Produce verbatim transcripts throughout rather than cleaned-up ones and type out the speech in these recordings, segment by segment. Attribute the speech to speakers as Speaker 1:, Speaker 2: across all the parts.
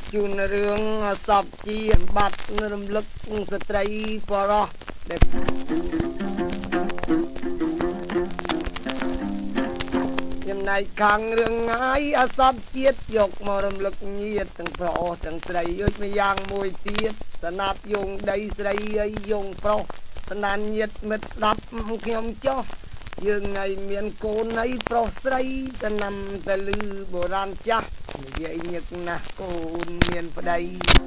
Speaker 1: ជួនរឿងសពជាបាត់រំលឹកស្ត្រីបរោះដែលចំណែកខាងរឿងងាយអសពជាតិយកមករំលឹកញាតទាំងប្រុសទាំងស្រីយកម្យ៉ាងមួយទៀតស្នាប់យងដីស្រីអីយងប្រុសស្នានញាតមិត្តស្ដាប់ខ្ញុំចោះយើងថ្ងៃមានកូនអីប្រុសស្រីស្នាំតលឺបុរាណចាស់និយាយញឹកណាស់កូនមានប្តី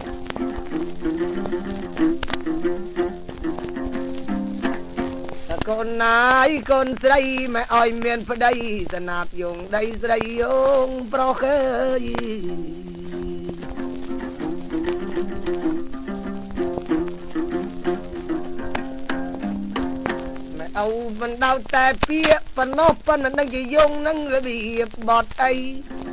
Speaker 1: កូនណាយកូនស្រីមិនអោយមានប្តីស្នាប់យងដីស្រីយងប្រុសអើយមិនអោមិនដៅតែពាកប៉ុណ្ណោះប៉ុន្តែនឹងជាយងនឹងរបៀបបត់អី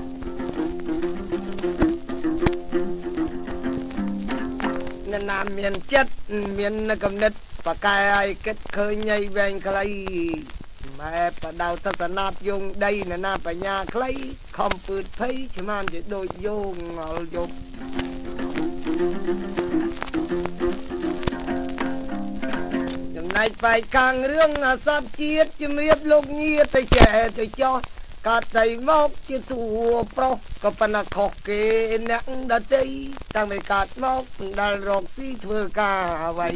Speaker 1: អ្នកណាមានចិត្តមានកំណត់បកែឲ្យគិតឃើញញ៉ៃវែងខ្លីម៉ែបដៅទស្សនាបយងដីណណាបញ្ញាខ្លីខំពឺតភ័យឆ្មានជាដូចយងអល់យប់ចំណែកបែកខាងរឿងអសពជាតិជំរាបលោកញាទៅចែទៅចោះកាត់ទៅមកជាតួប្រុសក៏ប៉ុន្តែខុសគេអ្នកដតីតាំងពីកាត់មកដល់រកស៊ីធ្វើការអ្វី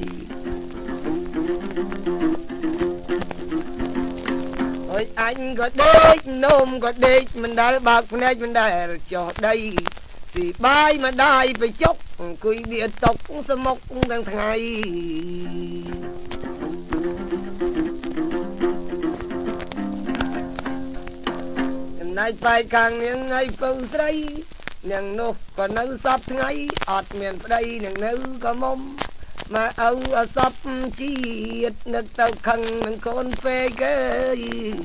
Speaker 1: អើយអញក៏ដេកនោមក៏ដេកមិនដែលបើកភ្នែកមិនដែលចុះដីស៊ីបាយមិនដែរไปចុកអង្គុយវាតុកសមុកទាំងថ្ងៃចំណែកបែកខាងនាងថ្ងៃពៅស្រីនាងនោះក៏នៅសពថ្ងៃអត់មានប្តីនាងនៅក៏មុំមកអើអសពជាតិនឹកទៅខឹងនឹងកូនពេកអើយ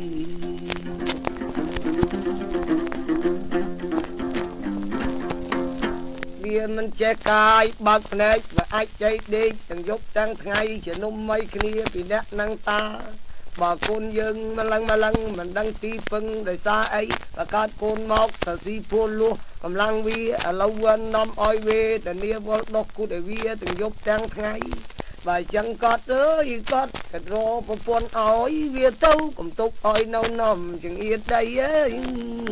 Speaker 1: វាមិនចេះកាយបើកភ្នែកវាអាចចៃដេកទាំងយប់ទាំងថ្ងៃជានំមីគ្នាពីអ្នកនឹងតាបើកូនយើងម្លឹងម្លឹងមិនដឹងទីពឹងដោយសារអីបើកើតកូនមកទៅស៊ីពួនលួសកម្លាំងវាឥឡូវនាំឲ្យវាតានាវល់ដុសគូតឲ្យវាទាំងយប់ទាំងថ្ងៃបើចឹងគាត់អើយគាត់ក៏រកប្រពន្ធឲ្យវាទៅកុំទុកឲ្យនៅនំចង្អៀតដីអើយ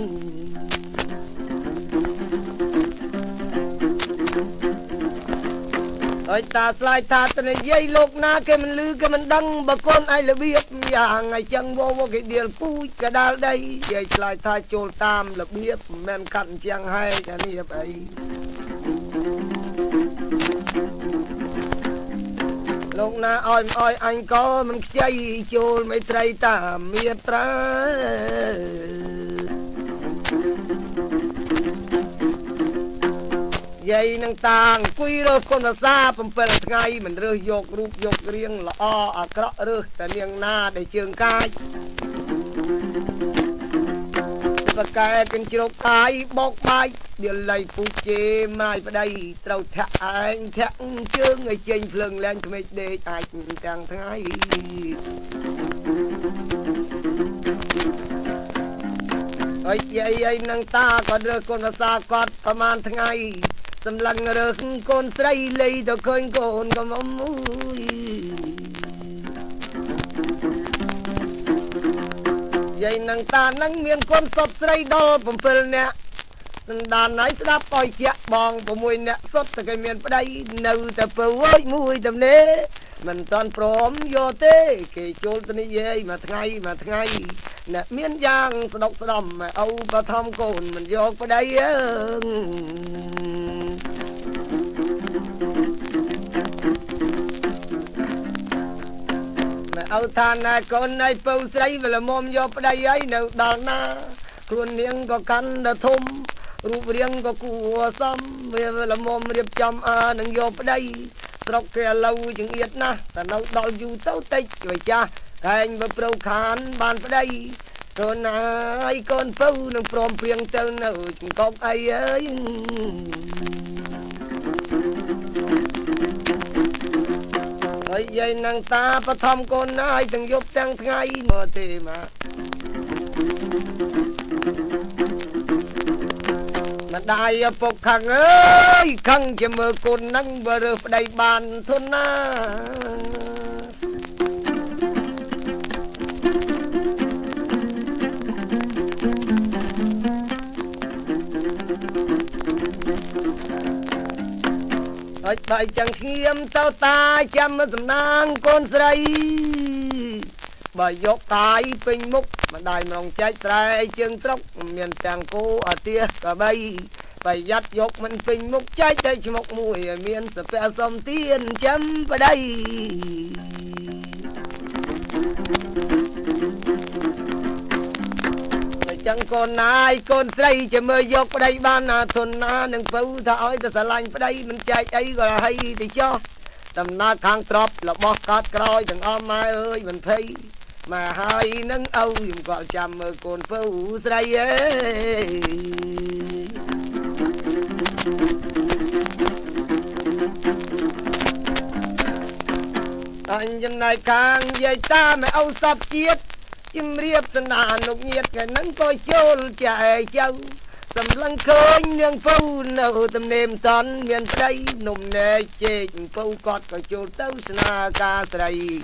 Speaker 1: អើយតាស្លាយតាតនិយាយលោកណាគេមិនលឺគេមិនដឹងបើកូនឯរបៀបយ៉ាងអញ្ចឹងវវគេដៀលពូជកដាលដីនិយាយឆ្លើយថាចូលតាមរបៀបមិនមែនកាត់អញ្ចឹងហើយអានេះអីលោកណាអោយអោយអញក៏មិនខ្ចីចូលមេត្រីតាមមេត្រាយាយនឹងតាអង្គុយរើសគុណភាសា7ថ្ងៃមិនរើសយករូបយករាងល្អអាក្រក់រើសតែនាងណាដែលជើងកាយបកែកញ្ជ្រោកកាយបោកបាយដៀលលៃពូជេម៉ាយប្តីត្រូវធាក់ឯងធាក់ជើងឲ្យចេញភ្លើងលែងក្មេកដេកអាចទាំងថ្ងៃអើយយាយឯនឹងតាក៏រើសគុណភាសាគាត់ប្រហែលថ្ងៃសម្លឹងរើសកូនស្រីលៃទៅឃើញកូនក៏មកមួយយាយនឹងតានឹងមានកូនសពស្រីដល់7នាក់សណ្ដានណៃស្ដាប់ឲ្យជាក់បង6នាក់សុទ្ធតែគេមានប្តីនៅតែពើអើយមួយតំណេមិនតាន់ព្រមយកទេគេចូលទៅនិយាយមួយថ្ងៃមួយថ្ងៃអ្នកមានយ៉ាងស្ដុកស្ដំអូបឋមកូនមិនយកប្តីអើអូថាណែកូនណៃពៅស្រីវាល្មមយកប្តីហើយនៅដល់ណាខ្លួននាងក៏កាន់ដល់ធំរូបរាងក៏គួរសមវាល្មមរៀបចំអើនឹងយកប្តីស្រុកគេឥឡូវចង្អៀតណាស់តែនៅដល់យូរទៅតិចវាចាស់កែងបើប្រៅខានបានប្តីកូនណាយកូនពៅនឹងព្រមព្រៀងទៅនៅចង្កុកអីអើយហើយយាយនឹងតាបឋមកូនណាយទាំងយប់ទាំងថ្ងៃមកទេមក mà đại phục khăng ơi khăng chỉ mơ côn nắng vừa rửa đầy bàn thôn na ơi bài chẳng nghiêm tao ta chăm dầm nang con dây bởi dốc tai bình mục mà đại mong chạy trái chân tróc miền tàng cô ở tia cả bay phải dắt dốc mình bình mục trái tay chỉ một mùi miền sập phe dòng tiên chấm vào đây chẳng còn ai con dây chỉ mơ dốc vào đây ban à thôn na đừng phâu thổi ta sẽ lạnh vào đây mình chạy ấy gọi là hay thì cho tầm na khang trọp là bọt cát còi đừng ôm ai ơi mình thấy mà hai nâng âu dùng gọi chăm mơ cồn phâu dây ấy anh dân này càng dây ta mẹ âu sắp chiết chim riệp sân à nục nhiệt ngày nắng coi chôl chạy châu sầm lăng khơi nương phâu nâu tầm nêm ton miền tây nụm nề chê phâu cọt coi chôl tâu sân à ca sầy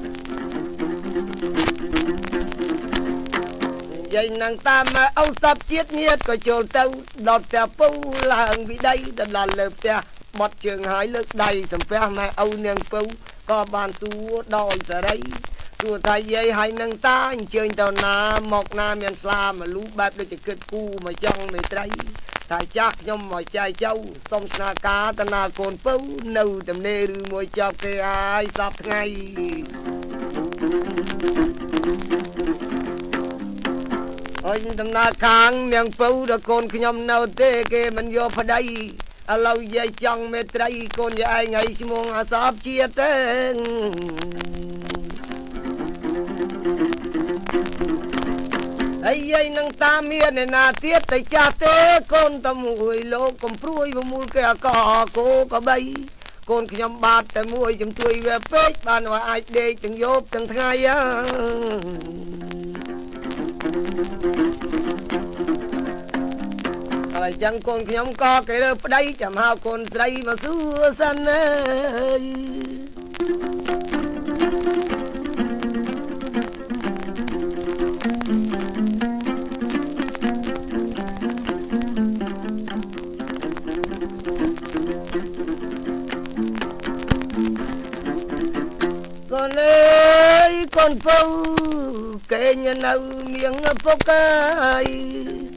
Speaker 1: dây nàng ta mà âu sắp chiết nhiệt coi chôl tâu đọt tè phâu làng bị đây đợt là lợp tè bọt trường hải lực đầy sầm phe mà âu nương phâu có bàn tu đòi giờ đây tụi thầy dây hay nâng ta chơi tàu na một na miền xa mà lú bạp để kết cu mà trong mày trái thầy chắc nhom mỏi chai châu sông sa cá ta na cồn phâu nâu tầm nê rư môi chọc cái ai sắp ngay ôi tầm na khang miệng phâu đã cồn khi nhom nâu tê kê mình vô phải đây à lâu dây trong mày trái cồn dây ngày chỉ muốn à sắp chia tên ấy dây năng ta miên này na tiết tay cha té con ta mùi lô cầm pruôi và mùi kẻ cỏ cô có bay con khi nhom bát tay mùi chấm tươi về phết ban ngoài ai đây từng dốt từng thay á rồi chẳng con khi nhom co cái đó đây chậm hao con dây mà xưa xanh ơi con ơi con phâu kê nhân âu miếng phốc ai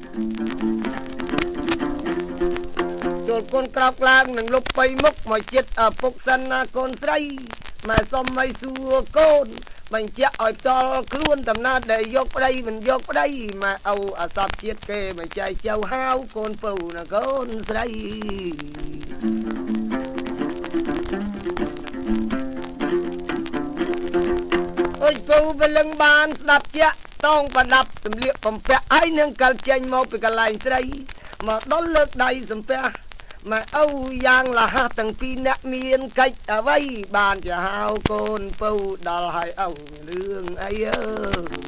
Speaker 1: chột con cọc lang nâng lúc bay mốc mà chết ở phốc sân con dây mà xong mày xua con mình chạy ở to luôn tầm na để dốc đây mình dốc đây mà âu à sắp chết kê mày chạy châu hao con phâu là con dây ôi phâu về lưng bàn đập chạ tông và đập tầm liệp phẩm phẹ ai nâng cà chanh mau bị cà lạnh đây mà đón lợt đầy tầm phẹ mà âu giang là ha tầng pi nẹt miên cách ở vây bàn chả hao con phâu đào hai âu đường ấy ơ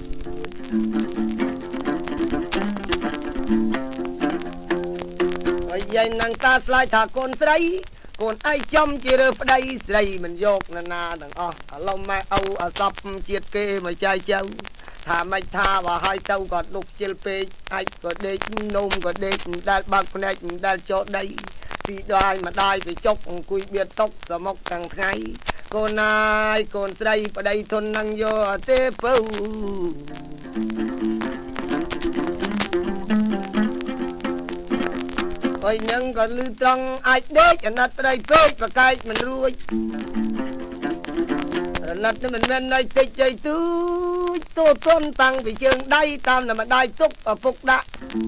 Speaker 1: ôi dây nàng ta slide thả con dây còn ai chăm chỉ được đây dây mình dọc là na đằng o ở lòng mai âu ở sập chiết kê mà chai châu thả mày tha và hai tàu còn đục chiên pê ai có đế nôm có đế đal bạc này đal cho đây thì đai mà đai phải chốc cùi biệt tóc rồi mọc càng ngay con ai còn dây ở đây thôn năng vô tê phâu ôi nhưng còn lưu trăng ai đế cho nát đây phê và cây mình ruồi nát mình lên đây tê chơi tứ tô tôn tăng vì trường đây tam là mà đai túc ở phục đạ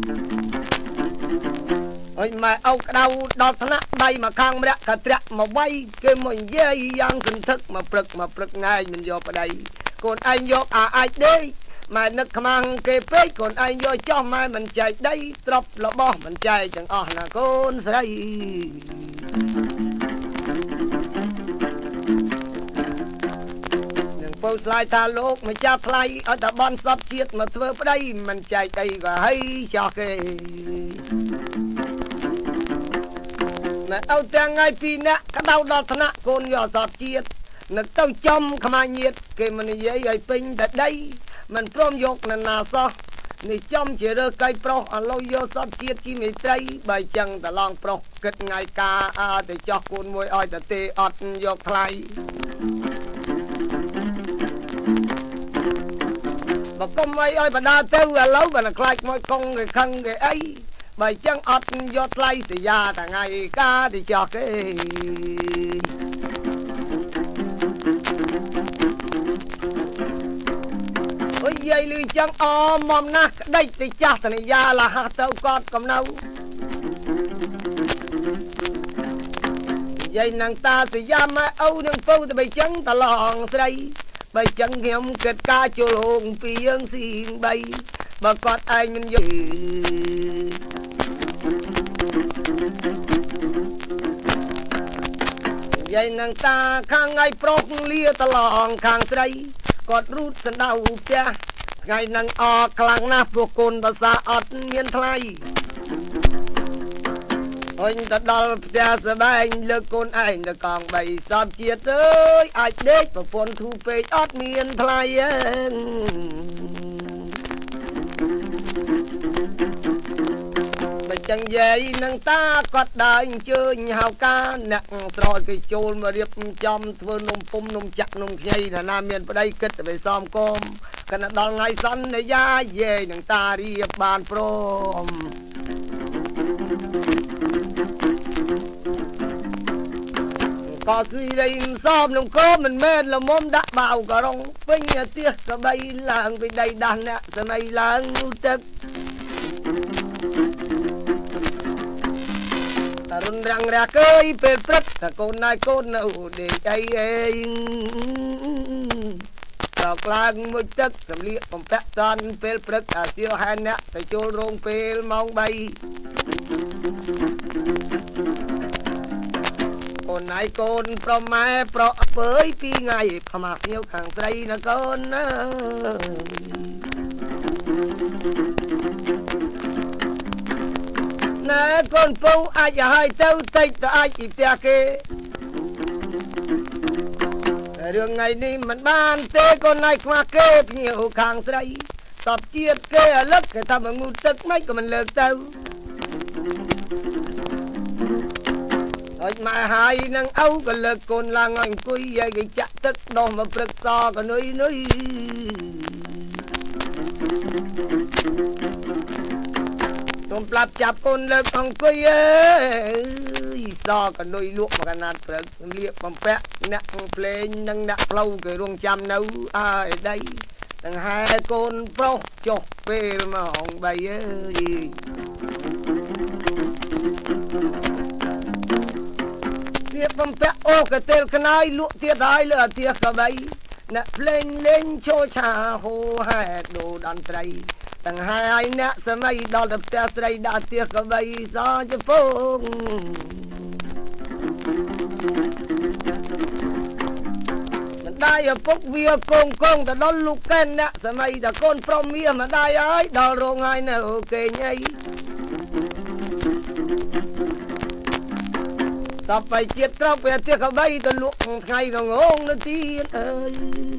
Speaker 1: ôi mà âu đâu đo thằng đây mà khang mà cả trạc mà bay cái mình dây giang kinh thức mà prực mà prực ngay mình vô ở đây còn ai vô à ai đế mà nước mang cái phết còn ai vô cho mai mình chạy đây trọc là bo mình chạy chẳng ở là con dây đừng phô slide ta lúc mà cha play ở ta bon sắp chiết mà thưa ở đây mình chạy đây và hay cho cái mẹ âu ta ngay pi nè cái đau đau thằng nè con nhỏ giọt chiết nực tao châm khăm ai nhiệt kề mình dễ ấy pin tại đây mình prom dục nè nà so nị châm chỉ được cây pro à lâu vô giọt chiết chi mày tây bài chân ta long pro kết ngày ca à để cho con môi oi ta tê ọt dục thay bà con mấy ơi bà đa tư là lâu bà là khai mỗi con người khăn người ấy bài chân ọt vô thay thì ra ta ngày ca thì cho cái ôi dây lưới chân o mòm nát đây thì chắc thằng này ra là hạt tàu con cầm nâu dây nàng ta thì ra mà âu nâng phâu thì bài chân ta lòng đây bài chân hiểm kết ca cho lộn phí ơn xin bay bà con ai mình dây dây nàng ta khang ngay prok lia ta lòng khang đây còn rút sân đầu kia ngày năng o khlang na pro côn bà sa ọt miên thay anh ta đal tia sa bay lơ côn anh ta còn bày sập chiết ơi ai đếch và phun thu phê ọt miên thay chẳng dây năng ta quạt đời chơi hào ca nặng rồi cái chôn mà điệp trong thưa nôm pum nôm chặt nôm nhây là nam miền ở đây kết về xóm com cái là đòn ngày sân để ra về năng ta đi bàn prom có suy đây xóm nông có mình mê là mồm đã bảo cả rong với nhà tiếc cả bay làng với đây đàn nè sẽ mày làng tức run răng ra cây bê prất ta con nai con nâu để cây đọc lang môi tức sầm liệt bằng pet son bê prất ta siêu hai nè ta chôn rong bê mong bay con nai con pro mai pro với pi ngày mặc nhiều càng tây là con nè con phu ai giờ hai tao tay ta ai chịu tia kê đường ngày đi mình ban tê con này qua kê nhiều càng tây tập chiết kê ở lớp cái ta mà ngu tức mấy của mình lợt tao mà hai năng âu còn lợt con là ngành cùi về cái chặt tức đồ mà bực so còn núi núi tôm plap chạp con lợt con cùi ơi so còn núi luộc mà cái nát bực liệp bằng pet nặng plên nặng nặng lâu cái ruộng chăm nấu ai đây thằng hai con pro chọc về mà hỏng bay ơi tiết bằng pet ô cái tên cái này luộc tiết ai lửa tiết cả bay nè lên lên cho trà hồ hai đồ đàn trai thằng hai ai nè sẽ mày đo đập tiết trai đã tiết cả bay sao cho phong đây ở phúc vía công công ta đón lục ken nè sẽ mày đã con prom mía mà đây ấy đo rong ai nè ok nhây tập phải chiết tróc về tiết cả bay ta luộc ngày nó ngon nó tiên ơi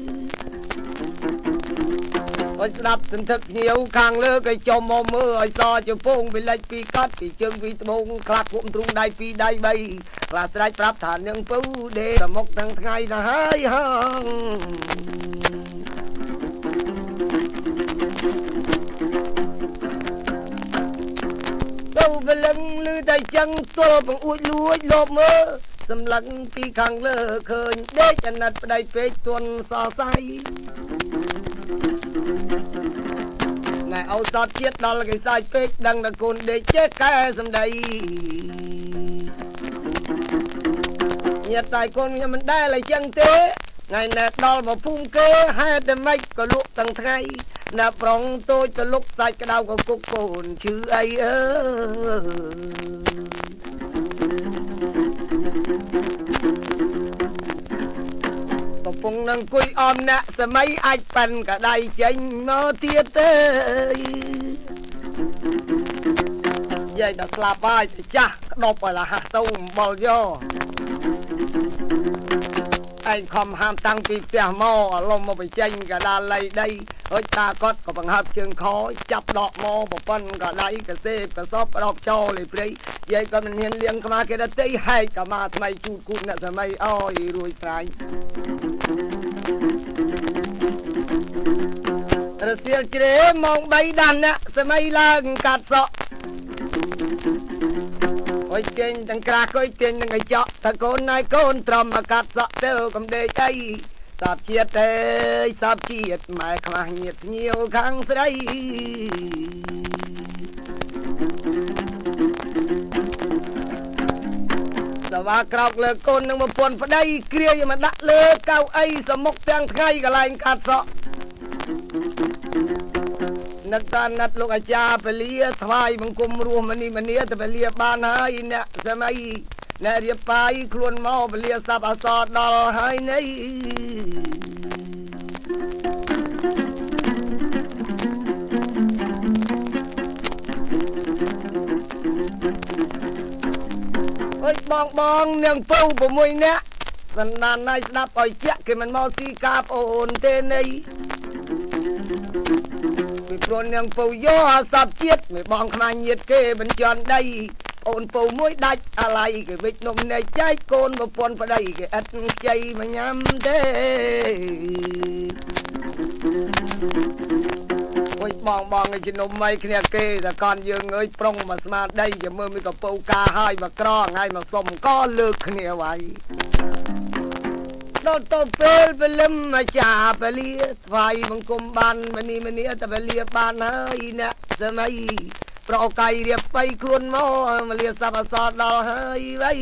Speaker 1: ôi đập sinh thực nhiều càng lơ cái cho mò mưa ôi so cho phong bị lệch bị cắt bị chân bị bông khạc cũng trung đây phi đây bay là trái prap thản những phú để là một thằng ngày là hai hang đâu về lưng lư tay chân tôi bằng uống lúa lốp mơ xâm lăng phi càng lơ khơi để cho nát đây phê tuần so say ngày âu sọt chiết đó là cái sai phê đằng là cồn để chết cái xâm đây nhiệt tại con nhà mình đây là chân tế ngày nè đo vào phun kê hai đêm mấy có lúc tầng thay nè prong tôi cho lúc sạch cái đau của cục cồn chứ ấy ơ có phun năng cùi om nè sẽ mấy ai bần cả đầy chênh nó tiết ơi vậy ta slap ai thì chả đọc là hạt tông bao nhiêu anh không ham tăng vì tiền mò lông mà bị chênh cả đà lấy đây ơi ta có có bằng hợp trường khó chắp đọ mò một phân cả đây cả xếp cả xóp đọc cho lấy free vậy còn mình hiền liêng cả mà cái đó tí hay cả mà mày chút cút nè sao mày ôi rồi trái rồi siêu chế mong bay đàn nè sao mày là cắt sợ ôi trên thằng cà ôi trên thằng người chọ thằng con này con trầm mà cắt sợ tao cầm đây đây sắp chết đây sắp chết mà khang nhiệt nhiều khang đây sao ba cọc là con đang một phần vào đây kia mà đặt lơ cao ấy sao mốc tăng ngay cả lại cắt sợนักตานัดลูกอาจารย์ไปเลี้ยทวายบังคุมรวมมันนี่มันเนี้ยแต่ไปเลี้ยบ้านให้เนี่ยสมัยเนี่ยเรียบไปครวนเมาไปเลี้ยสับอาสอดดอลให้นี่เฮ้ยบองบองเนียงปูบุมวยเนี่ยสันดานนายสนับปล่อยเจ๊กคือมันเมาสีกาบโอนเตนี่คนยังปูย่อสับเชียดไม่บองขมาเงียดเกบันจอนได้โอนปูมวยได้อะไรก็วิจนมในใจโกนมาปนไปได้ก็อัดใจมาย้ำเด้โอ้ยบองบองไอ้จินมไม่เคลียเกแต่ก่อนยังเอ้ยปรงมาสมาได้อย่าเมื่อมีกับปูกาให้มากรองให้มาส่งก็เลิกเคลียไว้เราต้องเปลไปเล่มมาจ่าไปเลี้ยไฟบังคุมบ้านมันนี่มันนี่แต่ไปเลี้ยบ้านให้เนี่ยสมัยเปล่าไก่เรียบไปครวนหม้อมาเลี้ยสับสอดเราให้ไว้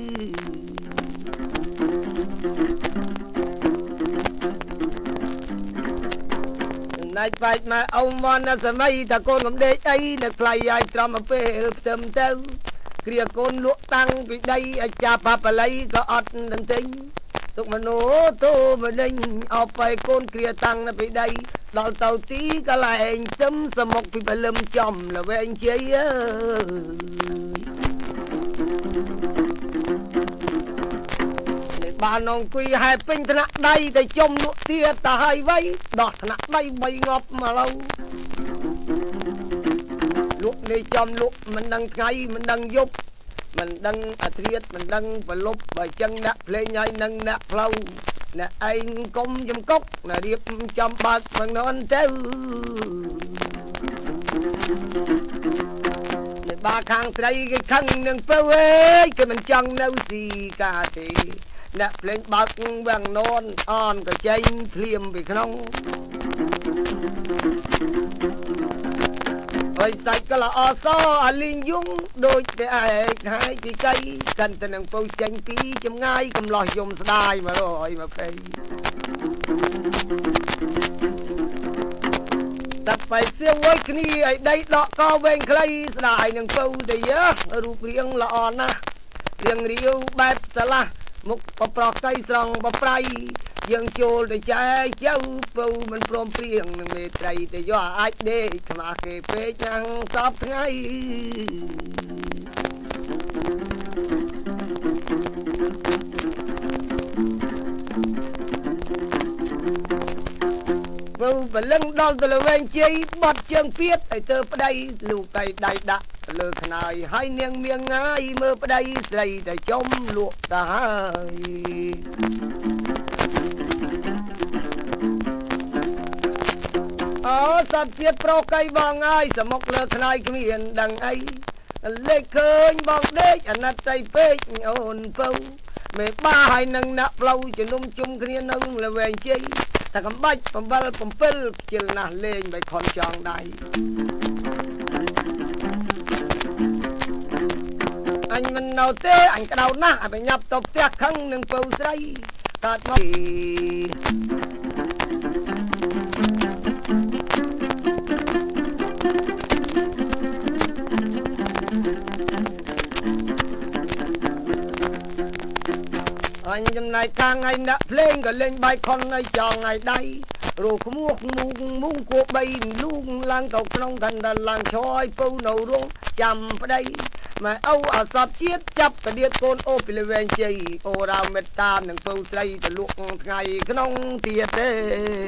Speaker 1: นายไปมาเอาวันนั้นสมัยตะโกนกับเด็กไอ้นักไกลใหญ่ตรำมาเปลเติมเต้าเคลียโกนลุกตั้งไปได้อาจารย์ปะปะไหลก็อดดันติงตุกมโนโตมาดิงเอาไปโกนเกลียตังนะไปได้ดอกเต่าตีก็ไหลซึมสมกไปไปลืมจอมละเวงเชียในบ้านน้องคุยให้เป็นธนาได้แต่จมลุเตี้ยตายไว้ดอกธนาได้ใบงอบมาเราลุในจอมลุมันดังไงมันดังยุบมันดังอัดเรียดมันดังปลบใบจังนักเพลงใหญ่นังนักเพลาน่ะไอ้กลมยำกกน่ะเรียบจำบาดมันนอนเต้าในบ้าข้างไตรcái khăn nâng phơi ấy cái mình chân nấu gì cả thìน่ะเพลงบาดบางนอนอ่อนก็ใจเพลียมไปขนมไอ้ใส่ก็ละอซอลิงยุงโดยแต่ไอ้หายปีไก่กันแต่หนังปูจังปีจำง่ายกำลอยยมสดายมาลอยมาไปตัดไปเสียไว้คณีไอ้ได้ดอกก็เวงใครสดายหนังปูแต่เยอะรูปเรียงละอ่อนนะเรียงเรียวแบบสละมุกปะปลอกใจสองปะไพรยังโจลได้ใจเจ้าปูมันพร้อมเปลี่ยงหนึ่งเมตรแต่ย่อไอ้เด็กมาเก็บไปจังสอบไงปูเป็นเรื่องดอนตะเลเวงจีบัดเชียงเปียดไอเตอร์ไปได้ลูกไก่ได้ดักเลือกขนาดให้เนียงเมียงง่ายเมื่อไปได้ใส่แต่จมลวกตายอ๋อสับเสียดโปรไก่บองง่ายสมกเลือกขนาดเมียนดังไอเล็กเคยบองเด็กอันนัดใจเป๊กโอนเฝ้าไม่บ้าให้นังนับเราจะนุ่มจุ่มเคลียนงละเวงจีแต่คำใบ้ผมบัลผมเปิลเจลน่าเล่นไปคอนจองได้อันมันเอาเตะอันกระดาหน้าไปยับตบเตะครั้งหนึ่งเปล่าใส่ตัดมาอันจำนายทางไงนะเพลงก็เล่นใบคอนไงจองไงได้รูขมุกมุงมุงกัวใบลุงลังเก่าคลองทันดันลังชอยปูนเอารงจำไปได้มาเอาอาสับเชียดจับกระเดียดโกนโอปิเลเวนใจโอราวเมตตาหนึ่งปูใส่ตะลุกไงขนองเตียเด้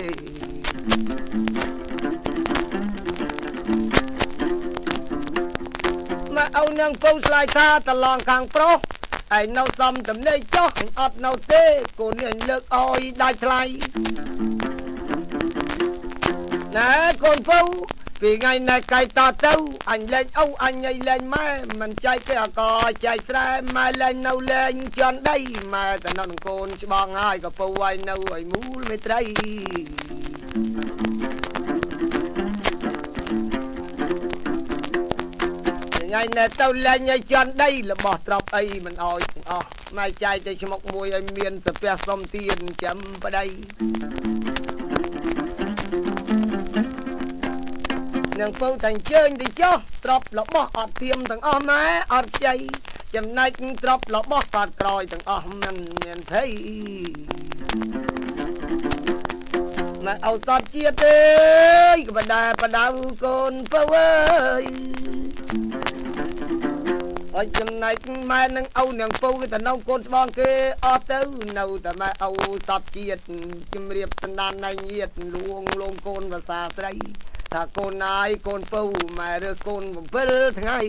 Speaker 1: มาเอาหนึ่งปูสลายท่าตะลองกลางโปรไอ้เนาซ้ำตำเนยจ๊อกอัดเนาเต้กูเนี่ยเลิกอ้อยได้ทลายนะคนปูปีไงในไก่ตาเต้าอันเล่นเอาอันใหญ่เล่นแม่มันใจแก่ก่อใจแสบมาเล่นเอาเล่นจนได้มาแต่นั่นคนจะบางง่ายก็ปูไว้เนาไอ้มูไม่ไตรไงในเต้าเล่นใหญ่จนได้ละบ่ตรอบไอ้มันอ่อยอ๋อไม่ใจใจชมกมวยไอ้เมียนสเปียสมเตียนจำไปได้ยังปูแต่งเชิงที่จ้อตรอบหลบบ่อดเทียมตั้งอ้อมแม่อดใจจำนายตรอบหลบบ่ปาดกรอยตั้งอ้อมมันเมียนไทยมาเอาสอดเชียเต้ยกับประดาประดาวคนเป้ยไอ้จำนายแม่นั่งเอาหนังปูแต่น้องคนบองเกอเต้าเนาแต่มาเอาสอดเชียจำเรียบตันดานในเงียดลวงลงโกนภาษาไทยถ้าโกนนายโกนปูมาเรือโกนบ่เปิลทั้งไง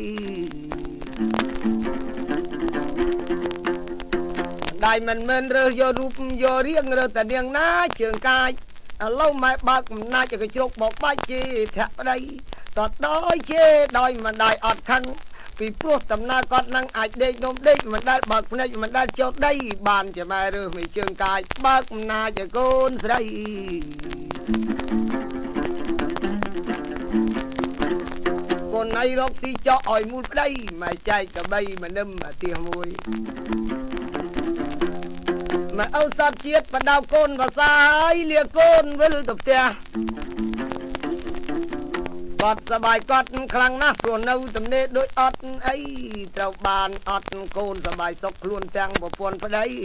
Speaker 1: ได้มันเหมือนเรือโยรูปโยเรียงเรือแต่เดียงน้าเชิงกายเล่าไม่บากน่าจะกระชกบอกใบเจแทบได้ตอดดอยเจดอยมันได้อดคันปีพวกตำนากอดนั่งอาจเด็กนมเด็กมันได้บากมันได้มันได้โจดได้บานจะมาเรือไม่เชิงกายบากน่าจะโกนใส่คนในรกที่เจาะอ่อยมุดได้ไม่ใจกระใบมันเดิมมาเตียมวยมาเอาสับเชียดประดาวโกนภาษาเลียโกนเวลตบเตียกอดสบายกอดคลังนะปลวนเอาตำเนโดยอดไอ้เจ้าบานอดโกนสบายสกคลวนแตงบ่ปวนพะได้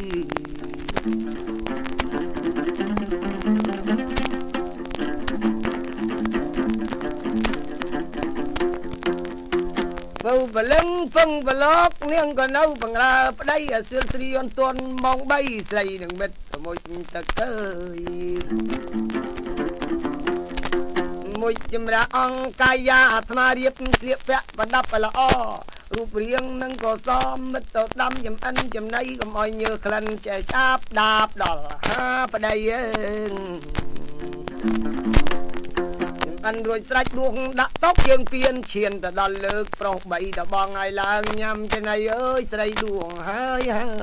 Speaker 1: ปูบลึงฟงบล็อกเนียงก็เอาบังลาไปได้เสือตรีอันตวนมองใบใส่หนึ่งเม็ดมวยตะเกยมวยจำระอังกายาธมาเรียบเสียบแปะประดับไปละอ้อรูปเรียงนั่งก็ซ้อมมัดตัวดำยำอันยำในก็มอยเนื้อคลันใจชาบดาบดอลฮาไปได้เองอันรวยสายดวงดักตกยังเปลี่ยนเชียนแต่ดอนเลิกโปรใบแต่บองไงลางยำจะไหนเอ้ยสายดวงหายหาย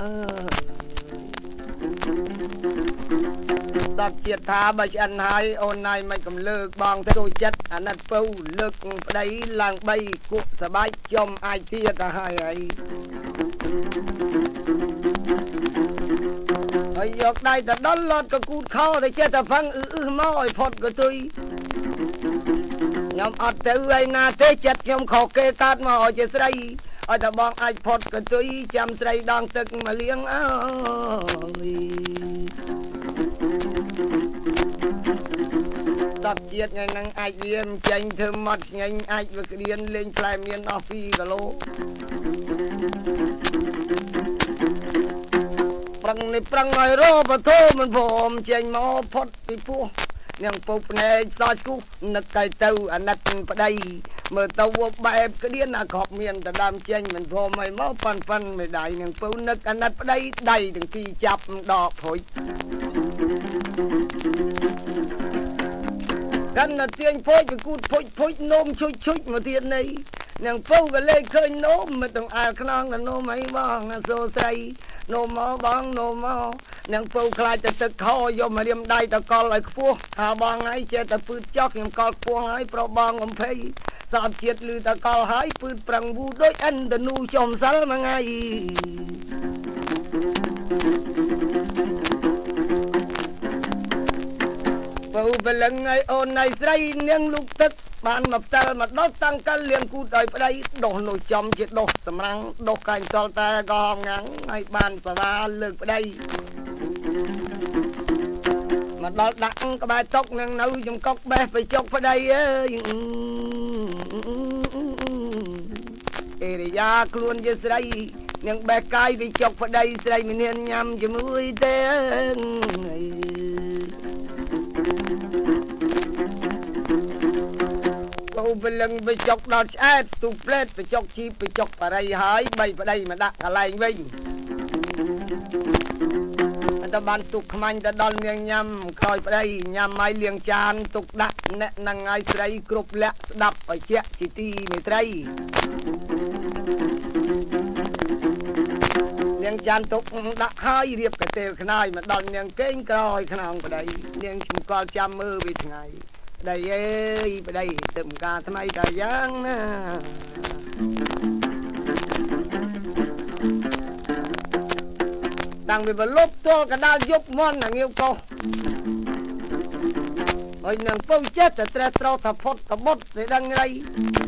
Speaker 1: ตัดเกียรติบาชันหายโอนนายไม่กำเลิกบองแต่โดยจัดอันนั้นเป้าเลิกได้ลางใบกุสบายจมไอเทียตาหายไอ้ยกได้แต่ดอนลอดก็กูเข้าแต่เชื่อแต่ฟังอื้อม้อยพอดก็ตุยยอมอัดเตยนาเตจัดยอมขอเกตัดมาเอาเจสไรเอาแต่บองไอพอดก็ตุยจำไรดังตึกมาเลี้ยงเอาตัดเจียดไงนั่งไอเดียมใจเธอมัดไงไอวิกเรียนเล่นปลายเมียนออฟฟี่กะโลปรังในปรังไอโรปะโทมันผมใจหมอพอดไปพวกยังปุบในซอยกูนักไก่เต้าอันนั้นไปได้เมื่อเต้าวัวแบบกระเดียนขอบเมียนแต่ดำเจงมันพอไม่เมาปันปันไม่ได้ยังปุบนักอันนั้นไปได้ได้ถึงที่จับดอกหอยกันน่ะเตียงโพยจะกูโพยโพยนมช่วยช่วยมาเตียนนี้ยังปุบก็เลยเคยนมไม่ต้องอ่านขนองกันนมไม่บ้างโซ่ใส่โนมาบางโนมานังปูคลายจะตึกคอยมาเรียมได้ตะกอลไอ้พวกหาบางไอ้เจตปืนจอกยังกอลพวงไอ้ปรบางอมเพยสามเจียดลือตะกอลหายปืนปรังบูด้วยอันตนูจอมสัลมาไงปูเป็นลังไงโอนไอ้ไรเนียงลูกตึกบ้านมาแต่มาดอกตั้งกันเลี้ยงกูได้ไปได้ดอกหนูจอมเจ็ดดอกสำรังดอกการจอลแต่กองงังไอ้บ้านสบายเลิกไปได้ม mà đo đặng cái bài tóc nàng nấu trong cốc bé phải chọc vào đây ơi ê để ra luôn cho đây nàng bé cay vì chọc vào đây đây mình hiện nhầm cho mũi tê cô về lần về chọc đọt ad stuplet về chọc chi về chọc vào đây hái bay vào đây mà đặt cả lại mình ta ban tục khăn ta đòn miệng nhằm coi vào đây nhằm ai liêng chan tục đặt nè năng ai sấy cướp lẹ đập ở chẹt chỉ ti mày sấy liêng chan tục đặt hai riệp cái tèo khăn ai mà đòn miệng kênh coi khăn ông vào đây liêng chúng con chăm mơ về ngày đây ơi vào đây tụm cả tham ai cả giang đang bị bật lốp to cả đa giúp món là yêu cô ôi nàng phâu chết thì tre trâu thập phốt thập bốt thì đang đây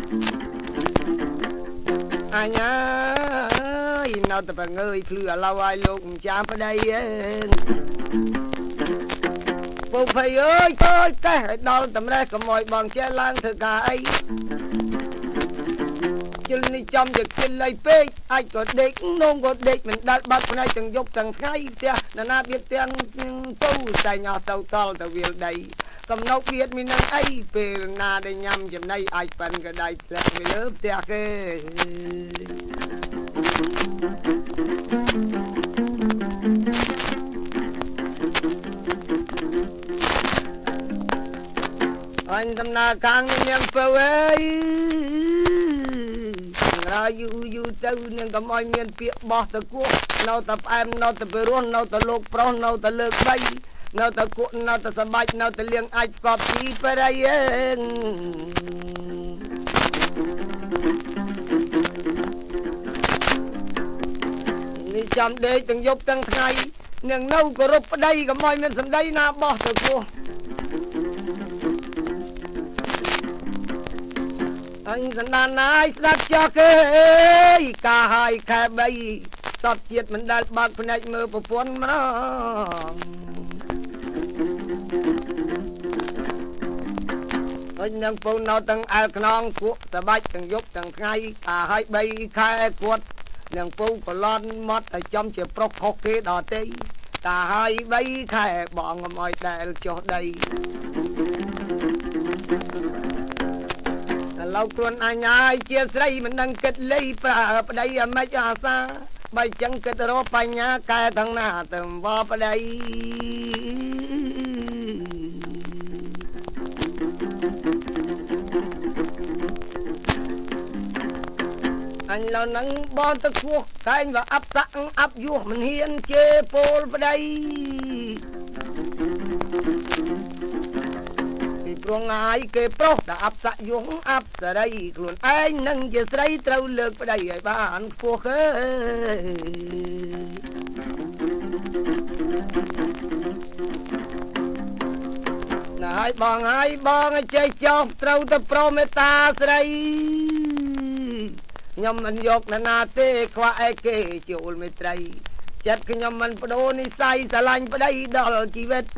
Speaker 1: ai nhá nào tập bằng ơi lừa lâu ai luôn chạm ở đây phâu phây ơi thôi cái đau tầm đây có mọi bằng che lang thử cả ấy chân đi trong được chân lấy phê ai có đếch nông có đếch mình đặt bắt con ai từng dục từng ngay tia là na biết tiền tu xài nhỏ tàu tàu tàu việc đây cầm nấu biết mình năng ấy về na đây nhầm chấm này ai phần cái đây là mình lớp tia cái anh tâm na càng nhầm phơi ấy ra yu yu tao nên có mọi miền phía bỏ tao cuốc nào tập em nào tập ruộng nào tập lục pro nào tập lược bay nào tập cuốc nào tập sập bạch nào tập liêng ai cọp đi về đây đi chăm đây từng dục từng ngày nhưng nâu có rụp ở đây có mọi miền sầm đây na bỏ tao cuốc anh dân đàn ai sắp cho cái cả hai khe bay sắp chết mình đã bạc phần này mơ bộ phôn mà anh đang phôn nào từng ai non cuốc ta bách từng giúp từng ngày cả hai bay khe cuột đang phôn có lon mót ở trong chiếc prok khóc kế đỏ tê cả hai bay khe bọn mọi đại cho đây lâu tuần ai nhai chia sẻ mình đang kết lấy pra đây mà cha sa bay chân kết ro pa nhà cái thằng na tầm vào đây anh là nắng bon tơ cuốc cái anh vào áp tặng áp vua mình hiên chê pol vào đây ruộng ai kê pro đã áp sạ xuống áp ra đây luôn anh nâng về đây trâu lực vào đây ai bạn phuộc ơi hai bong hai bong chơi chọc trâu tập pro meta ra đây nhom mình dọc là na tê khoa ai kê chịu mệt đây chặt cái nhom mình đô ni say xà lanh vào đây đó là chi vết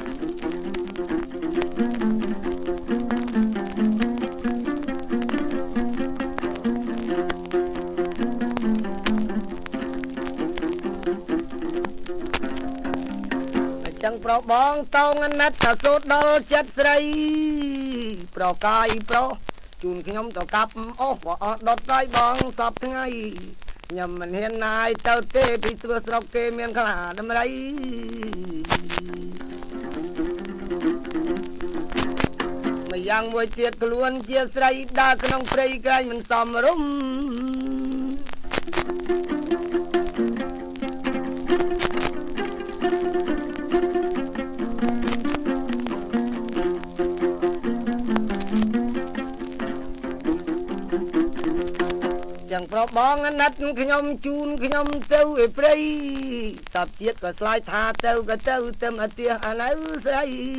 Speaker 1: chẳng pro bong tông anh nát thà sốt đó chết đây pro cay pro chun cái nhóm tàu cặp ô bỏ đọt tay bong sập ngay nhầm mình hiện nay tao tê bị tua sọc kê miền khả đâm đấy mày giang môi tiệt luôn chia sấy đa cái nông prey cái mình xòm rung chẳng pro bong anh nát cái nhóm chun cái nhóm têu ở đây tập chiết có slide tha têu cái têu têu mà tia anh ấy say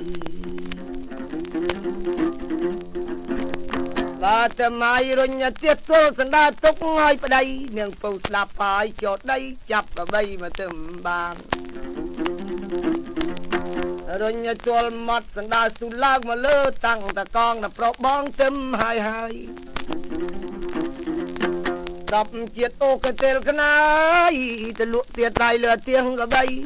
Speaker 1: và tầm ai rồi nhà tiết tô sân đa túc ngay ở đây nương phù đạp phải chốt đây chập vào đây mà tầm bàn rồi nhà chùa mặt sẵn đà sù lạc mà lơ tăng ta con là pro bóng tâm hai hai đập chiết ô cái tên cái này ta lụa tiệt lại lừa tiếng ở đây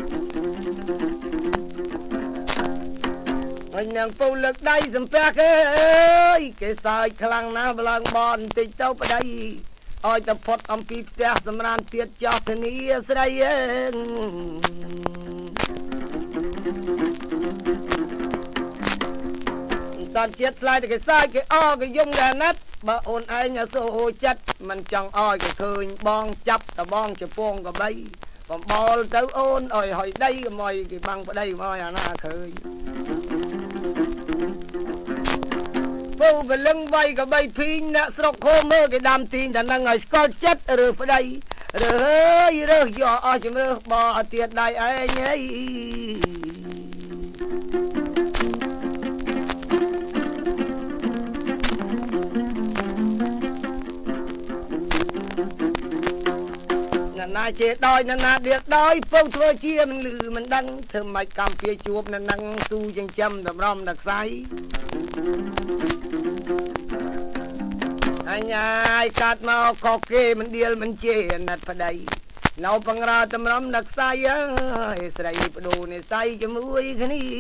Speaker 1: anh nàng phụ lực đây dùm phép ơi cái sai khăn ná bà lăng bọn tích tâu bà đây ôi ta phốt ông phí phép dùm ràn tiết cho thân ý sơ đây Sản chiết lại cái sai cái o cái dung gà nát bà ôn ai nhà sô chất mình chẳng oi cái khơi bong chắp ta bong chả phong cái bay còn bò tới ôn ôi hồi đây mồi cái băng vào đây mồi à na khơi Phu về lưng vay cái bay pin nè sọc khô mơ cái đam tin đã năng ngày con chất rồi vào đây rồi rồi giờ ở chừng rồi bỏ tiệt đại ai nhây nà chế đói nà nà điệt đói phâu thua chia mình lử mình đăng thơm mạch cầm phía chuột nà năng tu danh châm đầm rom đặc say anh ai cắt mau có kê mình điel mình chê nạt vào đây nào bằng ra đầm rom đặc say á sài đồ này say cho mũi cái ní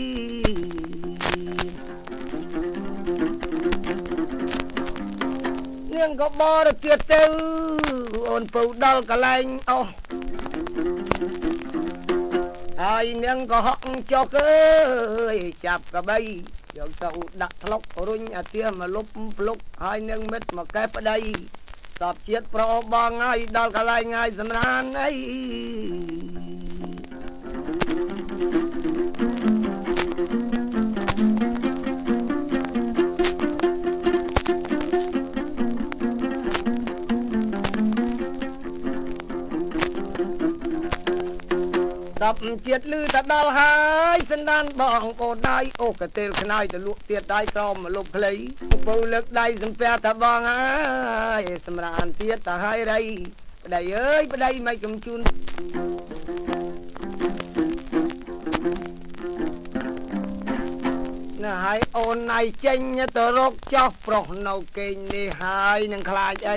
Speaker 1: nhưng có bò được tiệt tư ôn phụ đau cả lành ô ai nhưng có họng cho cơ chạp cả bay giờ tàu đặt lóc rung à tia mà lúc lúc hai nâng mít mà kép ở đây tập chiết pro ba ngày đau cả lành ngày dầm ran ấy tập chiết lư tập đào hai sân đan bỏng cổ đai ô cái tên cái nàyจะลวกเตียดได้ตอมมาลบเลยปูเลิกได้สัมเปียตะบองไอ้สมรานเตียดตะให้ไรไปได้เอ้ยไปได้ไม่กำจุนน่ะให้โอนในเจงเนี่ยตัวรกจอกปลอกเนาเก่งนี่ให้นังคลายไอ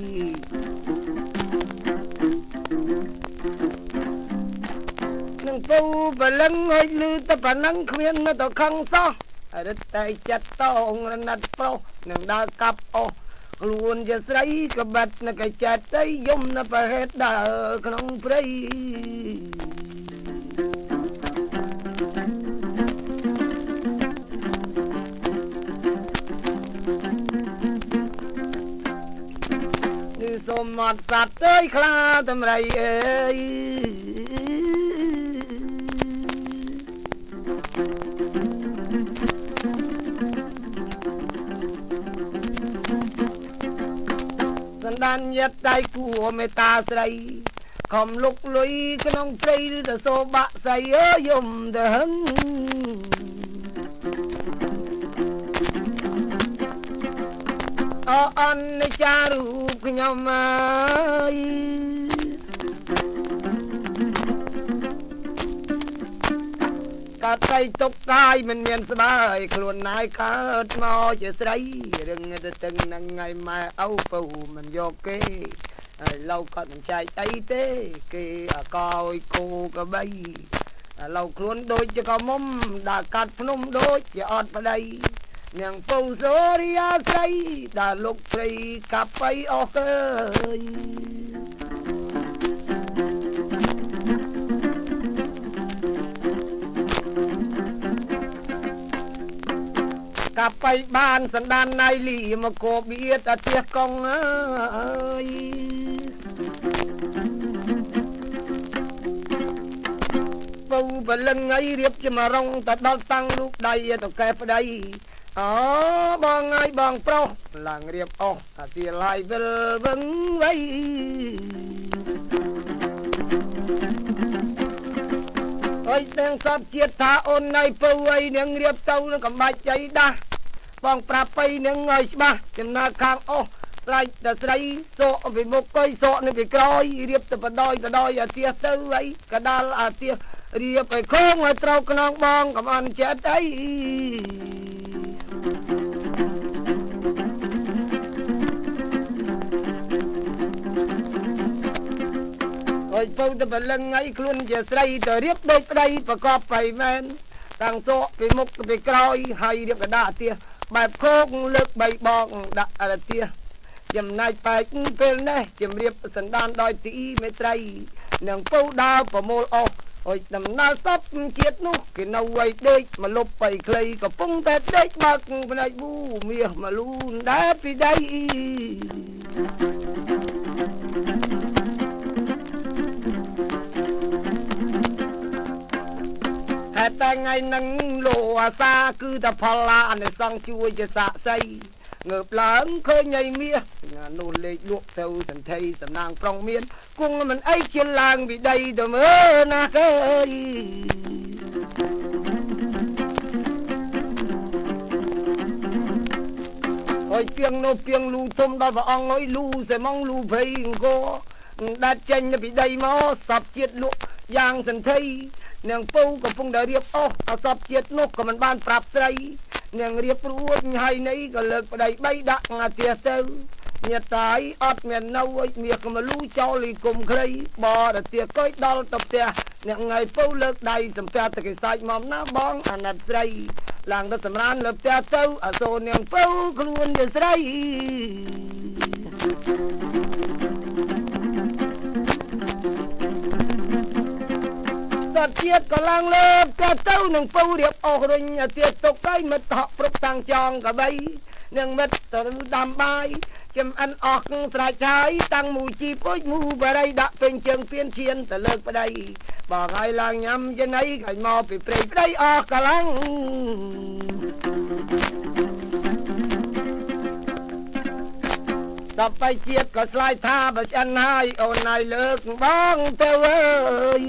Speaker 1: ปูบลังเฮลือตะปนังเขียนมาต่อขังซอรัตใจจัดต้องนัดโปรนังดากับโอล้วนจะใส่กระบัดนักจัดใจยมนับเหตุดาขนมปรีนี่สมบัติสัตว์เอ้ยคลาทำไรเอ้ยดันยัดใจกูไม่ตาใส่คอมลุกลุยก็น้องใจแต่โซบะใส่เอ้ยมเดินอันในจารูปขยำมากัดใจตกตายมันเมียนสบายคลวนนายขาดมอจะใส่เรื่องจะตึงนังไงมาเอาปูมันโยกเกเราก็มันใจใจเต้เกะคอยกูกระใบเราคลวนโดยจะก็มุมด่ากัดพนุ่มโดยจะอดไปได้เนียงปูโซริยาใส่ด่าลุกไปกลับไปออกเลยกลับไปบ้านสันดานนายหลีมาโกบเบียดอาเตียกองเอ้ยปูบลังไงเรียบจะมาร้องตัดดาวตั้งลูกใดต่อแก่ไปใดอ๋อบางไงบางโปรหลังเรียบออกอาเตียลายเบลเบิ้งไว้ไอ้แตงสับเจียดท่าอ่อนในปูไอ้เนียงเรียบเต้านั่งกับใบใจดาบองปราบไปเนียงเงยบ้าจำนาคางโอ้ไล่แต่ใส่โซ่ไปบกก้อยโซ่นี่ไปกรอยเรียบแต่ปะดอยปะดอยอาเตียเต้าไว้กระดาลอาเตียរៀបឲ្យខងឲ្យត្រូវខ្នងបងកំអន់ចិត្តអីអើយពៅទៅបលឹងអីខ្លួនជាស្រីទៅរៀបដូចប្តីប្រកបបៃមែនតាំងសក់ពីមុខពីក្រោយហើយរៀបកដាទៀបែបខោកលើកបីបងដាក់អរទៀចំណាយបែកពេលនេះជំរាបសណ្ដានដោយទីមេត្រីនឹងពៅដើរប្រមូលអស់អុយដំណើរសពជាតិនោះគេនៅវ័យដេកមកលុបបៃខ្លីកំពុងតែដេកបើកភ្នែកប៊ូមាសមកលូនដែរពីដីតែថ្ងៃនឹងលោអាសាគឺតែផលឡាអនិសង្ឃជួយជាសាក់សីងើបឡើងឃើញញ៉ៃមាសនោះលេខលក់ទៅសន្ធិសំណាងប្រុងមានគង់មិនអីជិលឡើងពីដីទៅមើលណាគេអើយអើយពីងនោះពីងលូធំដល់ព្រះអង្គអើយលូសេម៉ងលូភ័យអង្គដាច់ចេញពីដីមកសពជាតិលក់យ៉ាងសន្ធិនាងពៅកំពុងតែរៀបអស់អសពជាតិនោះក៏មិនបានប្រាប់ស្រីនាងរៀបរួចហើយនេះក៏លើកប្តីបីដាក់ងាទៀទៅញាតតាយអត់មាននៅអុយមាសក៏មកលូចោលលីគុំខ្លីបរទាកុយដល់ទៅផ្ទះអ្នកថ្ងៃពៅលើកដៃសំពាត់តែគេសាច់មកណាបងអាណិតស្រីឡើងទៅសម្រានលើផ្ទះទៅអសូរនាងពៅខ្លួនជាស្រីជាតិក៏ឡើងលើផ្ទះទៅនឹងពៅរៀបអស់រុញទៀតទុកឲ្យមិត្តហក់ព្រឹកតាំងចងកបីនឹងមិត្តទៅដាំបាយចំអិនអស់ស្រេចហើយតាំងមូជីពុជមូបរិយដាក់ពេញជើងពៀនឈានទៅលើកប្តីបងឲ្យឡើងញ៉ាំយណៃខាញ់មកពីព្រៃប្តីអស់កម្លាំងដល់បៃជាតិក៏ឆ្លើយថាបើឆ្អិនហើយអូនហើយលើកបងទៅអើយ